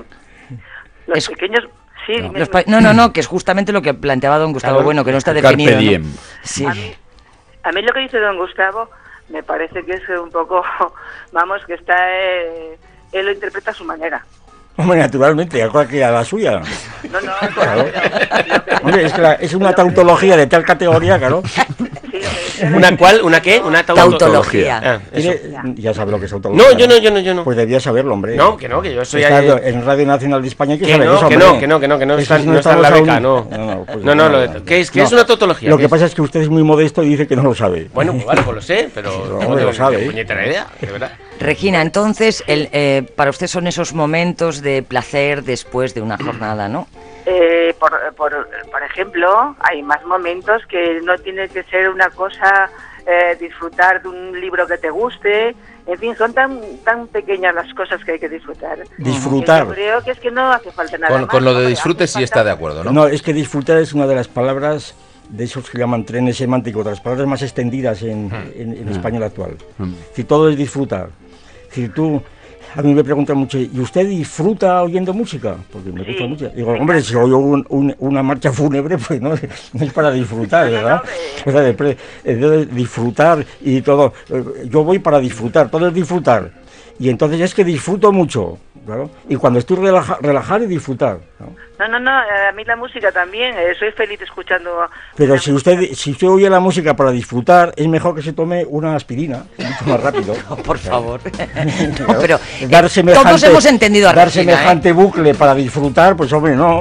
Los es- pequeños... Sí, No, dime, los dime. pa- no, no, no, que es justamente lo que planteaba don Gustavo Claro, Bueno, que no está Carpe definido, ¿no? diem. Sí. A mí, a mí lo que dice don Gustavo me parece que es un poco, vamos, que está, eh, él lo interpreta a su manera. Hombre, naturalmente, a cualquiera la suya. No, no, Claro. pero- pero- Hombre, es, que la- es una tautología de tal categoría, claro. sí, lo que dice- ¿Una cuál? ¿Una qué? Una tauto- Tautología. Ah, eso. Tiene- ya sabe lo que es tautología. No, yo no, yo no, yo no. Pues debía saberlo, hombre. No, que no, que yo soy Está ahí- en Radio Nacional de España hay que, Que saber no, eso, que hombre. no, que no, que no, que no Eso está, si no está en la estamos beca, aún- no. No, no, pues no, no, nada. lo- ¿qué es, qué No. es una tautología? Lo ¿Qué que es? pasa es que usted es muy modesto y dice que no lo sabe. Bueno, pues vale, pues lo sé, pero Sí, no hombre, tengo lo sabe, ni ¿eh? puñetera idea, de verdad. Regina, entonces, el, eh, para usted son esos momentos de placer después de una jornada, ¿no? Eh, por, por, por ejemplo, hay más momentos que no tiene que ser una cosa, eh, disfrutar de un libro que te guste, en fin, son tan tan pequeñas las cosas que hay que disfrutar. Disfrutar. Que yo creo que es que no hace falta nada Con, más. con lo de Hombre, disfrute hace sí está falta- de acuerdo, ¿no? No, es que disfrutar es una de las palabras de esos que llaman trenes semánticos, de las palabras más extendidas en, en, en español actual. Si todo es disfrutar. Si tú, a mí me preguntan mucho, ¿y usted disfruta oyendo música? Porque me Sí, gusta mucho. Digo, me hombre, encanta. si oigo un- un- una marcha fúnebre, pues no, no es para disfrutar, No, no, ¿verdad? no, O sea, de pre- de disfrutar y todo. eh, Yo voy para disfrutar, todo es disfrutar. Y entonces es que disfruto mucho, claro. Y cuando estoy relaja, relajar y disfrutar, ¿no? No, no, no, eh, a mí la música también, eh, soy feliz escuchando... Pero la si música. usted si usted oye la música para disfrutar, es mejor que se tome una aspirina, mucho más rápido. Por favor. No, Claro. pero Dar eh, semejante- todos hemos entendido a Dar Regina, ¿eh? semejante bucle para disfrutar, pues hombre, no.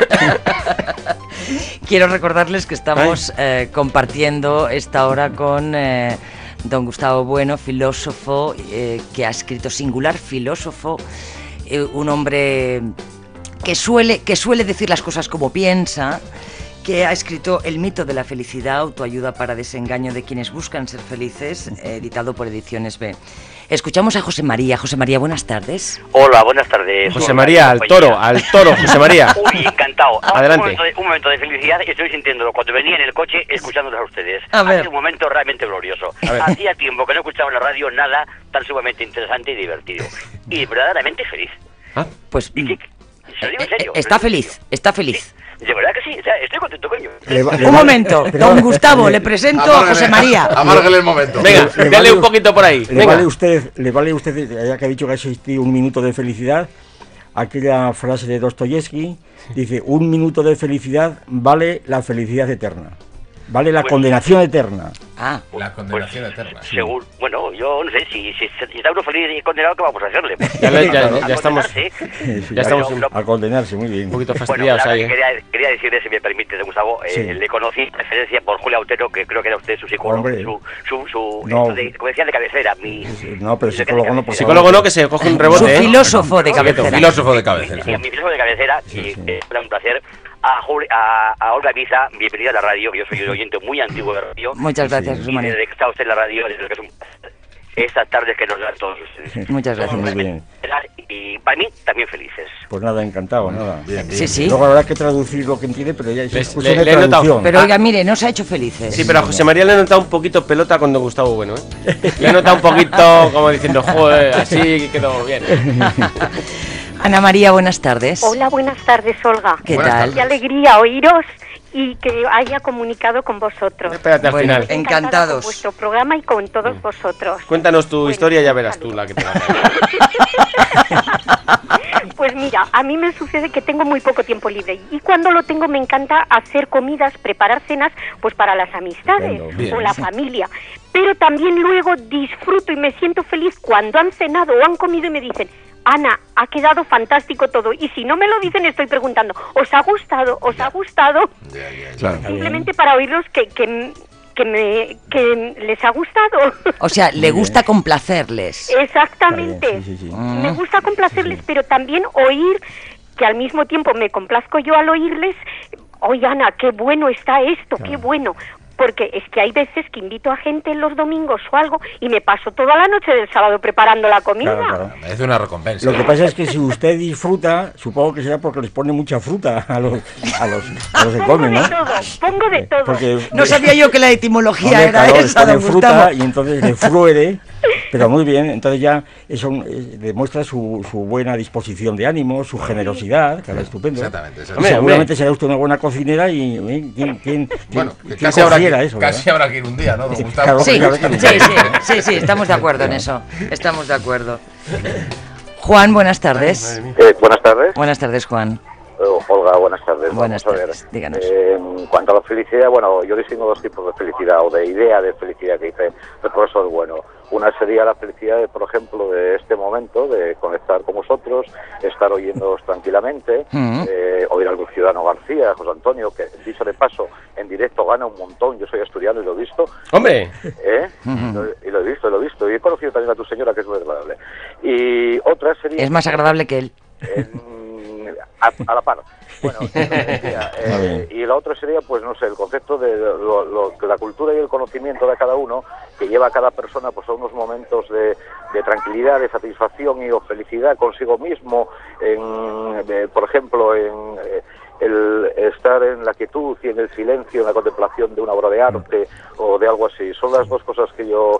Quiero recordarles que estamos eh, compartiendo esta hora con eh, don Gustavo Bueno, filósofo eh, que ha escrito, singular filósofo, eh, un hombre que suele, que suele decir las cosas como piensa, que ha escrito El mito de la felicidad, autoayuda para desengaño de quienes buscan ser felices, eh, editado por Ediciones B. Escuchamos a José María. José María, buenas tardes. Hola, buenas tardes. José Hola, María, al compañía. toro, al toro, José María. Uy, encantado. Ah, Adelante. Un momento, de, un momento de felicidad, estoy sintiéndolo cuando venía en el coche escuchándolos a ustedes. A ver. Ha sido un momento realmente glorioso. A ver. Hacía tiempo que no escuchaba en la radio nada tan sumamente interesante y divertido. Y verdaderamente feliz. Ah, Pues Y que- se lo digo en eh, serio. eh, está se lo digo en feliz, serio. está feliz. De verdad que sí, o sea, estoy contento, coño. Le va- le Un vale- momento, pero- don Gustavo, le presento a José María. Amárguele el momento. venga, le dale vale- un poquito por ahí. Le Venga. vale usted, le vale usted, ya que ha dicho que ha existido un minuto de felicidad, aquella frase de Dostoyevsky, dice, un minuto de felicidad vale la felicidad eterna. Vale la Pues- condenación eterna. Ah, La condenación eterna. Seguro. Bueno, yo no sé, si, si, si está uno feliz y condenado, ¿qué vamos a hacerle? Ya, le- ya- Claro. ya estamos Sí, Ya estamos a, un- a condenarse, muy bien. un poquito Bueno, fastidiados la ahí. verdad ¿eh? que quería, quería decirle, si me permite, de Gustavo, eh, Sí. le conocí en referencia por Julia Otero, que creo que era usted su psicólogo, Hombre. su, su, su No. esto de, como decía, de cabecera. Mi, No, pero mi- psicólogo no, por Psicólogo no, que se coge un su rebote, ¿eh? filósofo de cabecera. Filósofo de mi, cabecera. mi- mi filósofo de cabecera, Sí, y sí. eh, era un placer. A, Juli- a, a Olga Biza, bienvenida a la radio, que yo soy un oyente muy antiguo de radio. Muchas gracias, Sí. José Y María. desde que está usted en la radio, desde que es un placer. estas tardes que nos dan todos ustedes. Muchas gracias. Muy bien. Y para mí también felices. Pues nada, encantado, nada. Bien, bien. Sí, sí. Luego habrá que traducir lo que entiende, pero ya es Les- cuestión le- de le he notado. traducción. Pero oiga, mire, nos ha hecho felices. Sí, pero a José María le he notado un poquito pelota con don Gustavo Bueno, ¿eh? Le he notado un poquito como diciendo, joder, así quedó bien. Ana María, buenas tardes. Hola, buenas tardes, Olga. ¿Qué Buenas tal? tardes. Qué alegría oíros y que haya comunicado con vosotros. Espérate al Bueno, final. en- Encantada Encantados. con vuestro programa y con todos vosotros. Cuéntanos tu Bueno, historia y ya un verás tú saludo. la que te va a dar. Pues mira, a mí me sucede que tengo muy poco tiempo libre y cuando lo tengo me encanta hacer comidas, preparar cenas, pues para las amistades Estupendo. Bien. o la familia. Pero también luego disfruto y me siento feliz cuando han cenado o han comido y me dicen: Ana, ha quedado fantástico todo. Y si no me lo dicen, estoy preguntando: ¿os ha gustado? ¿Os ha gustado? Claro. Simplemente para oírlos que, que, que, me, que les ha gustado. O sea, le gusta complacerles. Exactamente. Está bien, sí, sí, sí. Mm. Me gusta complacerles, pero también oír que al mismo tiempo me complazco yo al oírles. Oye, Ana, qué bueno está esto, qué bueno. Porque es que hay veces que invito a gente los domingos o algo y me paso toda la noche del sábado preparando la comida. Claro, claro. Merece una recompensa. Lo que pasa es que si usted disfruta, supongo que será porque les pone mucha fruta a los, a los, a los que Pongo comen, de ¿no? todo, pongo de todo. Porque No sabía yo que la etimología hombre, era claro, les esa, pone don fruta Gustavo. y entonces le fruere, pero muy bien, entonces ya eso eh, demuestra su, su buena disposición de ánimo, su generosidad, que era estupendo. Exactamente, Y exactamente. seguramente será usted una buena cocinera y ¿eh? ¿quién, quién, Bueno, quién- que quién casi habrá, cogiera que, eso, casi ¿verdad? habrá que ir un día, ¿no, don Sí, Gustavo? claro. Sí, Claro que sí, sí. sí, sí, sí, estamos de acuerdo en eso. Estamos de acuerdo. Juan, buenas tardes. Eh, buenas tardes. Buenas tardes, Juan. Eh, Olga, buenas tardes. Buenas Vamos a ver. tardes, díganos. Eh, en cuanto a la felicidad, bueno, yo distingo dos tipos de felicidad o de idea de felicidad que dice el profesor Bueno. Una sería la felicidad, de, por ejemplo, de este momento, de conectar con vosotros, estar oyéndoos tranquilamente, Mm. eh, oír al ciudadano García, José Antonio, que dicho de paso, en directo gana un montón. Yo soy asturiano y lo he visto. Hombre, ¿Eh? Lo- y lo he visto, lo he visto. Y he conocido también a tu señora, que es muy agradable. Y otra sería... Es más agradable que él. en- a, a la par. Bueno, eso decía, eh, y la otra sería, pues no sé, el concepto de lo, lo, la cultura y el conocimiento de cada uno, que lleva a cada persona pues a unos momentos de, de tranquilidad, de satisfacción y o felicidad consigo mismo, en, de, por ejemplo, en... Eh, el estar en la quietud y en el silencio, en la contemplación de una obra de arte o de algo así. Son las dos cosas que yo,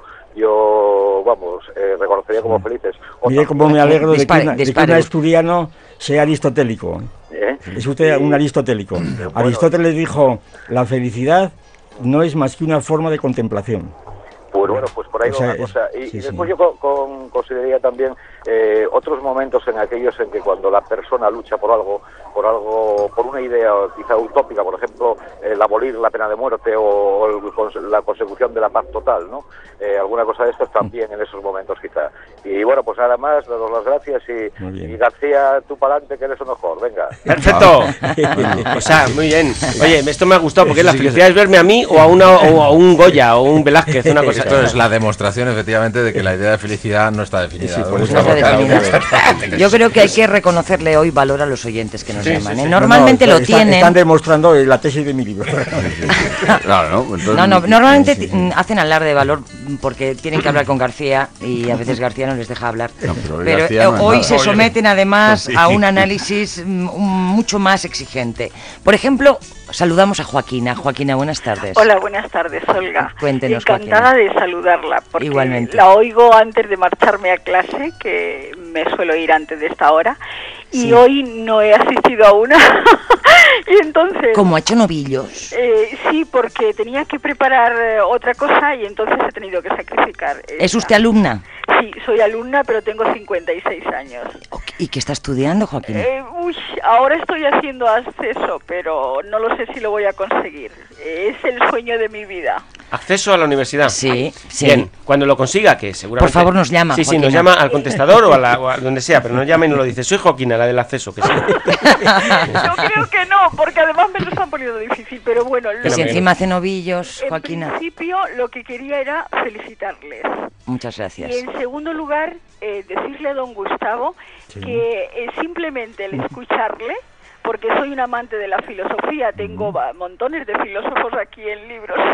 yo vamos, eh, reconocería como felices. O Mire cómo me alegro Dispare, de, que una, de que dispare. un asturiano sea aristotélico. ¿Eh? Es usted Y- un aristotélico. Aristóteles dijo, la felicidad no es más que una forma de contemplación. Pues bueno, pues por ahí O va sea, una es- cosa. Y, sí, y después sí. yo con, con- consideraría también eh, otros momentos en aquellos en que cuando la persona lucha por algo, por algo, por una idea quizá utópica, por ejemplo, el abolir la pena de muerte o, o el cons- la consecución de la paz total, ¿no? Eh, alguna cosa de estas también en esos momentos quizá. Y bueno, pues nada más, daros las gracias y, Muy bien. y García, tú para adelante que eres un mejor, venga. perfecto. O sea, muy bien. Oye, esto me ha gustado porque Eso la sí que felicidad es verme a mí o a, una, o a un Goya o un Velázquez, una cosa. Esto es la demostración, efectivamente, de que la idea de felicidad no está definida. Sí, Don por eso No Gustavo, está cada uno definida. Yo creo que hay que reconocerle hoy valor a los oyentes que nos Sí, llaman. sí, ¿eh? sí. Normalmente No, no, lo está- tienen. Están demostrando eh, la tesis de mi libro. Claro, ¿no? Entonces, No, no, normalmente sí, sí. mm, hacen alarde de valor mm, porque tienen que hablar con García y a veces García no les deja hablar. No, pero hoy pero García eh, no es hoy nada. se Oye. someten además Sí. a un análisis mm, un- mucho más exigente. Por ejemplo, saludamos a Joaquina. Joaquina, buenas tardes. Hola, buenas tardes, Olga. Cuéntenos, Encantada de saludarla, porque Igualmente. la oigo antes de marcharme a clase, que me suelo ir antes de esta hora, y Sí. hoy no he asistido a una. Y entonces... Como ha hecho novillos. Eh, sí, porque tenía que preparar eh, otra cosa y entonces he tenido que sacrificar. ¿Es esta. usted alumna? Sí, soy alumna, pero tengo cincuenta y seis años. ¿Y qué está estudiando, Joaquina? Eh, uy, ahora estoy haciendo acceso, pero no lo sé si lo voy a conseguir. Es el sueño de mi vida. Acceso a la universidad. Sí, sí. Bien, cuando lo consiga, que seguramente... Por favor, nos llama, Sí, sí, Joaquina. nos llama al contestador o a, la, o a donde sea, pero nos llama y nos lo dice. Soy Joaquina, la del acceso, que sí. Yo creo que no, porque además me lo están poniendo difícil, pero bueno, lo- Y si encima hace novillos, en Joaquina. principio lo que quería era felicitarles. Muchas gracias. Y en segundo lugar, eh, decirle a don Gustavo Sí. que eh, simplemente el escucarle, porque soy un amante de la filosofía, tengo va- montones de filósofos aquí en libros,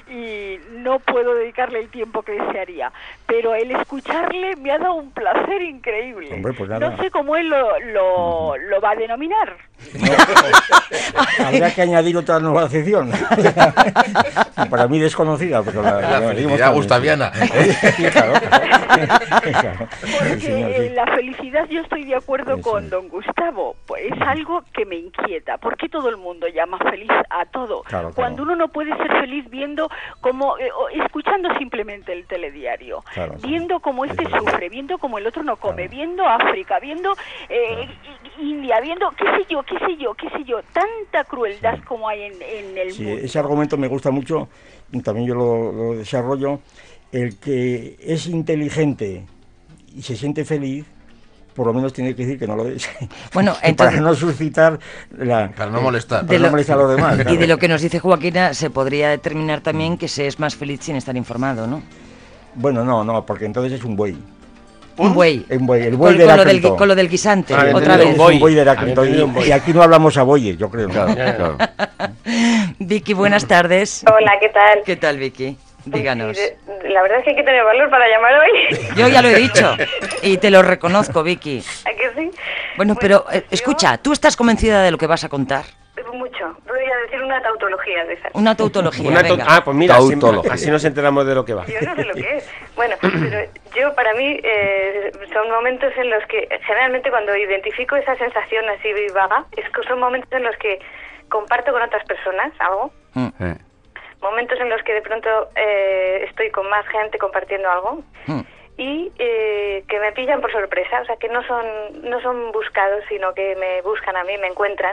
y no puedo dedicarle el tiempo que desearía, pero el escucharle me ha dado un placer increíble. Hombre, pues nada. No sé cómo él lo, lo, lo va a denominar. No, habría que añadir otra nueva sección. Para mí desconocida, pero la, la, la felicidad gustaviana. Claro, claro. Claro. Porque Sí, señor, sí. la felicidad, yo estoy de acuerdo Eso con es. don Gustavo, pues es algo que me inquieta. ¿Por qué todo el mundo llama feliz a todo? Claro, claro. Cuando uno no puede ser feliz viendo como, eh, o escuchando simplemente el telediario, Claro, sí. viendo cómo este Eso es. sufre, viendo cómo el otro no come, Claro. viendo África, viendo eh, India, viendo qué sé yo, qué sé yo, qué sé yo, tanta crueldad Sí. como hay en, en el Sí, mundo. ese argumento me gusta mucho, y también yo lo, lo desarrollo. El que es inteligente y se siente feliz, por lo menos tiene que decir que no lo es. Bueno, para entonces, no suscitar la... Para no molestar. Para De no lo- molestar a los demás. y claro. de lo que nos dice Joaquina, se podría determinar también que se es más feliz sin estar informado, ¿no? Bueno, no, no, porque entonces es un buey. Un buey. Un buey, el buey Con, de con lo del, Heráclito. con lo del guisante, Ah, otra entendido, vez. un Es buey. un buey de Había Heráclito. entendido un Y, buey. y aquí no hablamos a bueyes, yo creo. Claro, claro. Vicky, buenas tardes. Hola, ¿qué tal? ¿Qué tal, Vicky? Díganos. Sí, de- la verdad es que hay que tener valor para llamar hoy. Yo ya lo he dicho y te lo reconozco, Vicky. ¿A que sí? Bueno, pero eh, escucha, ¿tú estás convencida de lo que vas a contar? Yo, mucho. Voy a decir una tautología de esas. Una tautología, Una to- venga. ah, pues mira, así, Tautología. así nos enteramos de lo que va. Yo no sé lo que es. Bueno, pero yo para mí eh, son momentos en los que, generalmente cuando identifico esa sensación así vaga, es que son momentos en los que comparto con otras personas algo. Mm. Eh, Momentos en los que de pronto eh, estoy con más gente compartiendo algo. Mm. Y eh, que me pillan por sorpresa, o sea, que no son no son buscados, sino que me buscan a mí, me encuentran.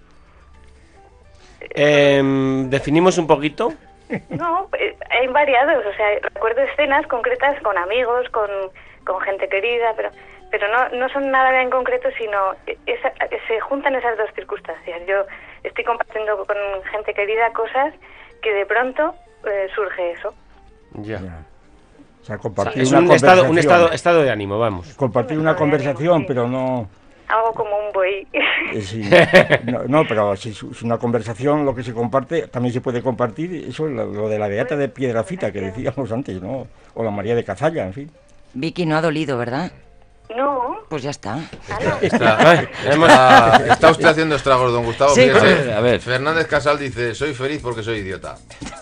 Em, definimos un poquito. No, eh, hay variados, o sea, recuerdo escenas concretas con amigos, con, con gente querida, pero pero no no son nada en concreto, sino esa, se juntan esas dos circunstancias. Yo estoy compartiendo con gente querida cosas que de pronto eh, surge eso. Ya. Ya. O sea, compartir Es una un estado, un conversación. estado, estado de ánimo, vamos. Compartir una conversación, pero no... Algo como un buey. eh, sí, no, no, pero si es una conversación, lo que se comparte, también se puede compartir, eso, lo, lo de la Beata de Piedrafita que decíamos antes, ¿no? O la María de Cazalla, en fin. Vicky, no ha dolido, ¿verdad? No, Pues ya está. Está, está- está usted haciendo estragos, don Gustavo. Sí. Fíjese. A ver. Fernández Casal dice, soy feliz porque soy idiota.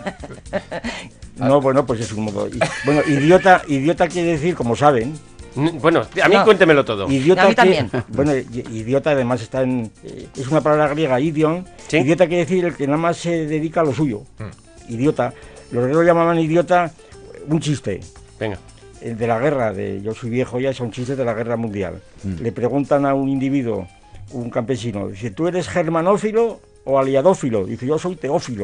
No, bueno, pues es un modo... y- Bueno, idiota, idiota quiere decir, como saben... N- Bueno, a mí No. cuéntemelo todo. Idiota A mí que- también. Bueno, i- idiota además está en... eh, es una palabra griega, idion. Sí. Idiota quiere decir el que nada más se dedica a lo suyo. Idiota. Los griegos llamaban idiota un chiste. Venga. El de la guerra, de yo soy viejo ya, son chistes de la guerra mundial. Le preguntan a un individuo, un campesino, dice, ¿tú eres germanófilo o aliadófilo? Dice, yo soy teófilo.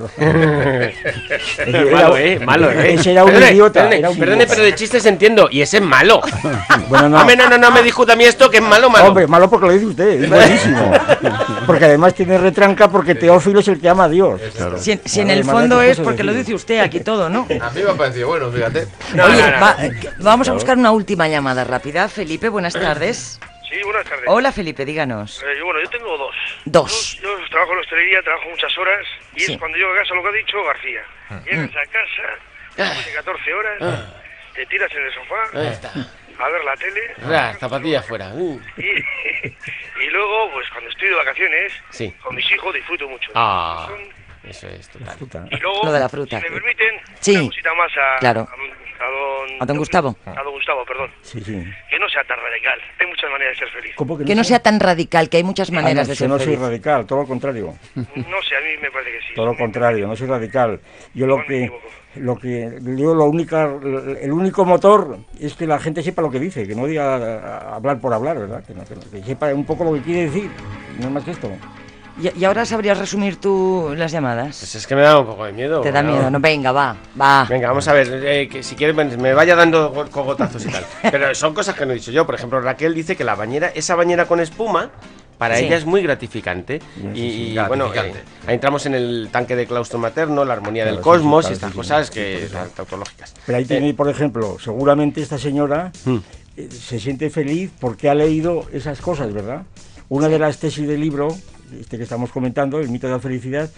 Era- Malo, eh, malo, eh. Ese era un Perdone, idiota. Perdone, era un perdone, idiota. pero de chistes entiendo. Y ese es malo. Bueno, no. Hombre, no, no, no me discuta a mí esto que es malo, malo. Hombre, malo porque lo dice usted, es buenísimo. Porque además tiene retranca porque Teófilo es el que ama a Dios. Claro. Si, si en Claro, el además fondo de que es cosas porque lo decir. dice usted aquí todo, ¿no? A mí me ha parecido bueno, fíjate. No, Oye, no, no, va- no. eh, vamos a buscar una última llamada rápida. Felipe, buenas tardes. Sí, buenas tardes. Hola, Felipe, díganos. Eh, yo, bueno, yo tengo dos. Dos. Yo, yo trabajo en hostelería, trabajo muchas horas y Sí. es cuando llego a casa lo que ha dicho García. Llegas a casa, después de catorce horas, te tiras en el sofá Ahí está. a ver la tele Ah, zapatilla afuera. Uh. y, y luego, pues cuando estoy de vacaciones, Sí. con mis hijos disfruto mucho. Ah, eso es total. Puta. Y luego, Lo de la fruta. si me permiten, Sí. una cosita más a, Claro. a, don, a don- A don Gustavo. A don Gustavo, perdón. Sí, sí. Que no sea tan radical. Hay muchas maneras de ser feliz. ¿Cómo Que no sea tan radical, que hay muchas Ah, maneras no, de yo ser no soy feliz. radical, todo lo contrario. No sé, a mí me parece que sí. Todo lo contrario, no soy radical. Yo lo Igual me que, equivoco. lo que, yo lo única, el único motor es que la gente sepa lo que dice, que no diga a- a hablar por hablar, ¿verdad? Que, no- que no- que sepa un poco lo que quiere decir, no es más que esto. Y, y ahora sabrías resumir tú las llamadas. Pues es que me da un poco de miedo. Te da ¿no? miedo, no, venga, va, va. Venga, vamos a ver, eh, que si quieres pues, me vaya dando go- cogotazos y tal. Pero son cosas que no he dicho yo. Por ejemplo, Raquel dice que la bañera, esa bañera con espuma, para Sí. ella es muy gratificante. Sí, Y, sí, y, gratificante. bueno, eh, ahí entramos en el tanque de claustro materno, la armonía del Claro, sí, sí, cosmos claro, y estas sí, sí, cosas sí, que sí, sí. son tautológicas. Pero ahí tiene, por ejemplo, seguramente esta señora Hmm. eh, se siente feliz porque ha leído esas cosas, ¿verdad? Una de las tesis del libro, este que estamos comentando, El mito de la felicidad,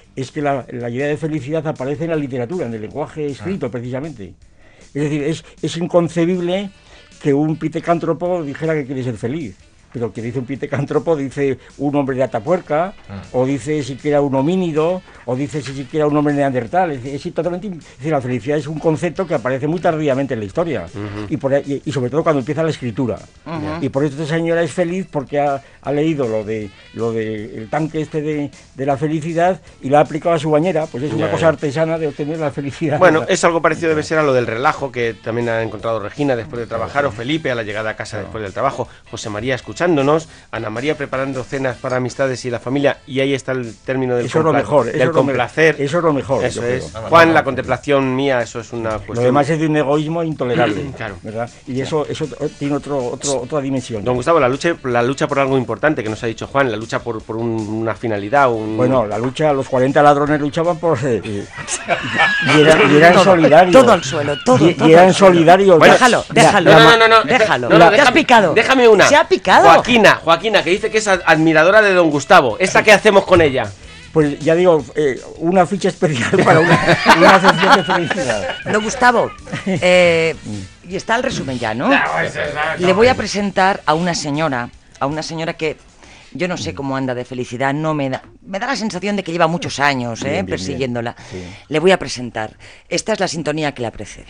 es que la, la idea de felicidad aparece en la literatura, en el lenguaje escrito, ah. precisamente. Es decir, es, es inconcebible que un pitecántropo dijera que quiere ser feliz. Pero que dice un pitecántropo, dice un hombre de Atapuerca, ah. o dice siquiera un homínido, o dice si siquiera un hombre neandertal. Es, es, totalmente, es decir, la felicidad es un concepto que aparece muy tardíamente en la historia, uh-huh. y, por, y, y sobre todo cuando empieza la escritura. Uh-huh. Y por eso esta señora es feliz porque ha, ha leído lo de lo de el tanque este de, de la felicidad y la ha aplicado a su bañera. Pues es una yeah. cosa artesana de obtener la felicidad. Bueno, es algo parecido, debe ser a lo del relajo que también ha encontrado Regina después de trabajar, o Felipe a la llegada a casa no. después del trabajo, José María escuchando, Ana María preparando cenas para amistades y la familia, y ahí está el término del, eso compla- mejor, eso del complacer. Eso es lo mejor. Eso es. Juan, la contemplación mía, eso es una cuestión. Lo demás es de un egoísmo intolerable, claro. ¿verdad? Y eso eso tiene otro, otro otra dimensión. Don Gustavo, la lucha la lucha por algo importante que nos ha dicho Juan, la lucha por, por un, una finalidad. Un... Bueno, la lucha, los cuarenta ladrones luchaban por... Eh, y, eran, y eran todo, solidarios. Todo al suelo, todo. Y, todo y eran solidarios. Bueno, déjalo, déjalo. No, no, no, no, déjalo. No, no, ¿Te has picado? Déjame una. Se ha picado. Joaquina, Joaquina, que dice que es admiradora de don Gustavo. ¿Esta qué hacemos con ella? Pues ya digo, eh, una ficha especial para una, una sección de felicidad. Don Gustavo, eh, y está el resumen ya, ¿no? Le voy a presentar a una señora, a una señora que yo no sé cómo anda de felicidad, no me da, me da la sensación de que lleva muchos años, eh, bien, bien, persiguiéndola. Bien. Sí. Le voy a presentar. Esta es la sintonía que la precede.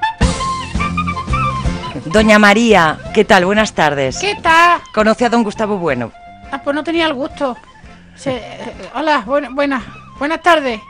Doña María, ¿qué tal? Buenas tardes. ¿Qué tal? ¿Conoce a don Gustavo Bueno? Ah, pues no tenía el gusto. Se, eh, hola, buena, buena, buenas tardes.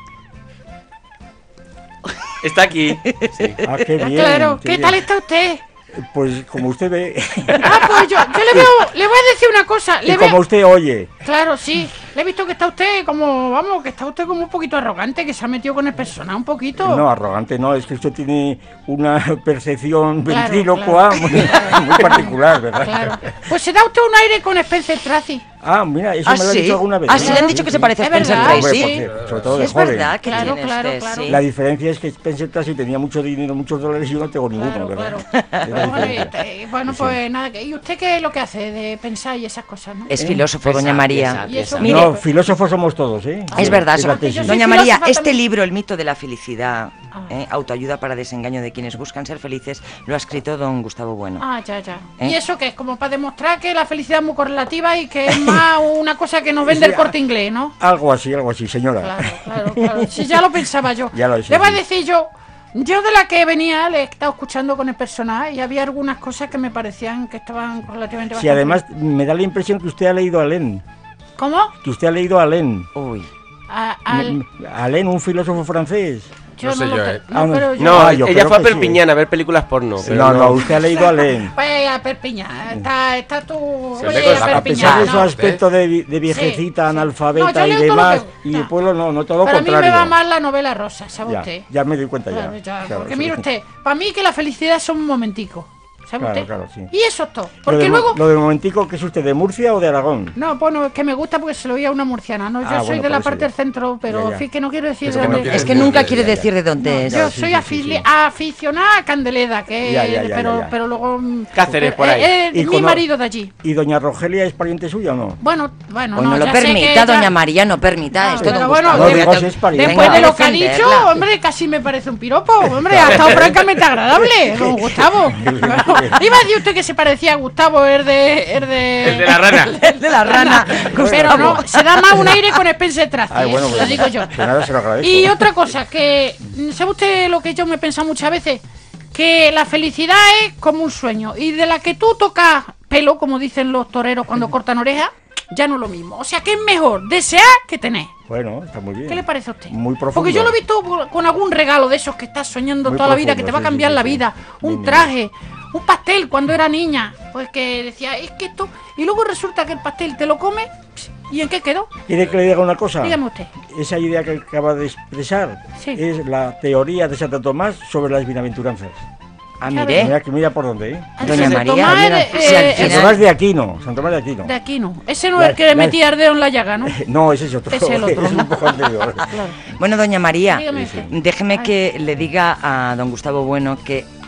Está aquí. Sí. Ah, qué bien. Claro, qué ¿qué bien. tal está usted? Pues como usted ve. Ah, pues yo, yo le veo, le voy a decir una cosa. Le y como ve... usted oye. Claro, sí. Le he visto que está usted como, vamos, que está usted como un poquito arrogante, que se ha metido con el personal un poquito. No, arrogante no, es que usted tiene una percepción claro, ventrílocua claro. muy, muy particular, ¿verdad? Claro. Pues se da usted un aire con Spencer Tracy. Ah, mira, eso ¿Ah, me lo sí? ha dicho alguna vez. Ah, sí, le han dicho que se parece a Spencer verdad, Tracy. Sí. Sobre todo de es joven. verdad que claro, tiene claro, este, claro. sí. La diferencia es que Spencer Tracy tenía mucho dinero, muchos dólares y yo no tengo ninguno, Claro, ¿verdad? claro. Bueno, y, bueno, pues nada, ¿y usted qué es lo que hace de pensar y esas cosas, no? Es filósofo, doña María. ¿Y eso? Mire, No, filósofos somos todos, ¿eh? es verdad, es so- tesis. doña María, este también. libro, El mito de la felicidad, Ah. eh, autoayuda para desengaño de quienes buscan ser felices, lo ha escrito don Gustavo Bueno. Ah, ya, ya. ¿Eh? ¿Y eso qué es? Como para demostrar que la felicidad es muy correlativa y que es más una cosa que nos vende Sí, el Corte Inglés, ¿no? Algo así, algo así, señora. Claro, claro, claro. Si ya lo pensaba yo. Ya lo sé, Le voy a sí. decir yo, yo de la que venía, le he estado escuchando con el personal y había algunas cosas que me parecían que estaban relativamente Sí, bastante además bien. me da la impresión que usted ha leído a Alain. ¿Cómo? Que usted ha leído a Alain. Uy. A- al- Alain, un filósofo francés. yo no sé lo yo, te- eh. no, Ah, no. pero yo... No, Ah, yo ella creo fue a que sí. Perpiñán a ver películas porno. pero No, no, usted ha leído a Alain. Pues a Perpiñán, está, está tú... Se oye, ve con la A pesar Perpiñán, de su ¿no? aspecto de, vi- de viejecita, Sí, sí. analfabeta No, yo y leo todo lo demás, que y gusta. el pueblo no, no todo lo Para mí contrario. me va más la novela rosa, ¿sabe ya, usted? ya me doy cuenta ya. Claro, ya, Claro, porque sí. mire usted, para mí que la felicidad son un momentico, ¿sabe Claro, usted? claro, sí. Y eso es todo, Lo porque del, luego... lo del momentico, ¿qué es usted, de Murcia o de Aragón? No, bueno, es que me gusta porque se lo oía a una murciana, ¿no? Yo Ah, soy bueno, de la por eso parte ya. del centro, pero Ya, ya. en fin, que no quiero decir Eso de que no dónde... quiere Es que decir nunca de- quiere ya, ya. decir de dónde es. Yo sí, soy sí, afili- sí. aficionada a Candeleda, que Ya, ya, ya, pero, ya, ya. pero luego... mm, Cáceres, pero, por ahí. eh, eh, Y mi con- marido de allí. ¿Y doña Rogelia es pariente suya o no? Bueno, bueno, Pues no, no, lo ya sé que permita, ella- doña María, no permita. No, esto, don pero bueno, Gustavo. No, de- digo si es pariente. Después Venga, de lo que ha dicho, defenderla. hombre, casi me parece un piropo. Hombre, ha estado francamente agradable, don Gustavo. Bueno, iba a decir usted que se parecía a Gustavo, el de... El de, El de la rana. El de la rana. Pero no, se da más un aire con Spencer Tracy, Ay, bueno, ¿eh? bueno. Lo digo yo. Pues nada, se lo agradezco. Y otra cosa, que ¿sabe usted lo que yo me he pensado muchas veces? Que la felicidad es como un sueño y de la que tú tocas pelo, como dicen los toreros cuando cortan orejas, ya no es lo mismo. O sea que es mejor desear que tener. Bueno, está muy bien. ¿Qué le parece a usted? Muy profundo. Porque yo lo he visto por- con algún regalo de esos que estás soñando Muy toda la vida, que profundo, te va a sí, cambiar sí, la sí, sí. vida. Un Bien, traje, un pastel cuando era niña. Pues que decía, es que esto... Y luego resulta que el pastel te lo comes ¿y en qué quedó? ¿Quiere que le diga una cosa? Dígame usted. Esa idea que acaba de expresar Sí. es la teoría de Santo Tomás sobre las bienaventuranzas. Ah, Claro. mire. Mira, que mira por dónde, ¿eh? Ah, Doña Santo María, Tomás, mira, eh, si al eh, San final- Tomás de Aquino, San Tomás de Aquino. de Aquino. Ese no La- es el que le la- metía el dedo en la llaga, ¿no? No, ese es otro. Ese es el otro, es ¿no? un poco anterior. Bueno, doña María, Dígame usted. déjeme Ay. que le diga a don Gustavo Bueno que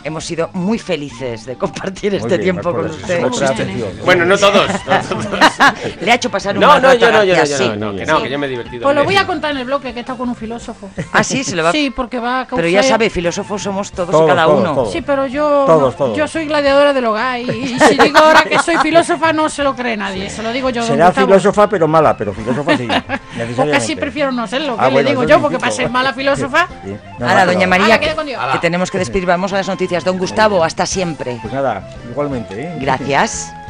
hemos sido muy felices de compartir Muy este bien, tiempo con pues, usted. otra excepción. Bueno, no todos. No, todos. Le ha hecho pasar un No, mal no, rato yo a no, yo no, García, yo no, sí. no, que no, que yo me he divertido. Pues lo en voy a eso. contar en el bloque, que he estado con un filósofo. Ah, sí, se lo va. Sí, porque va a causar... Pero ya sabe, filósofos somos todos, Todos, y cada todos, uno. todos. Sí, pero yo Todos, no, todos. yo soy gladiadora del hogar y, y si digo ahora que soy filósofa no se lo cree nadie, se lo digo yo. don Será Gustavo. filósofa, pero mala, pero filósofa sí. O necesariamente. casi prefiero no serlo, que Ah, le bueno, digo eso yo, es porque distinto. para ser mala filósofa... Sí. No, Ahora, no, doña pero- María, Ala, que, quede con Dios. que tenemos que despedir. Vamos a las noticias. Don Gustavo, hasta siempre. Pues nada, igualmente, ¿eh? Gracias.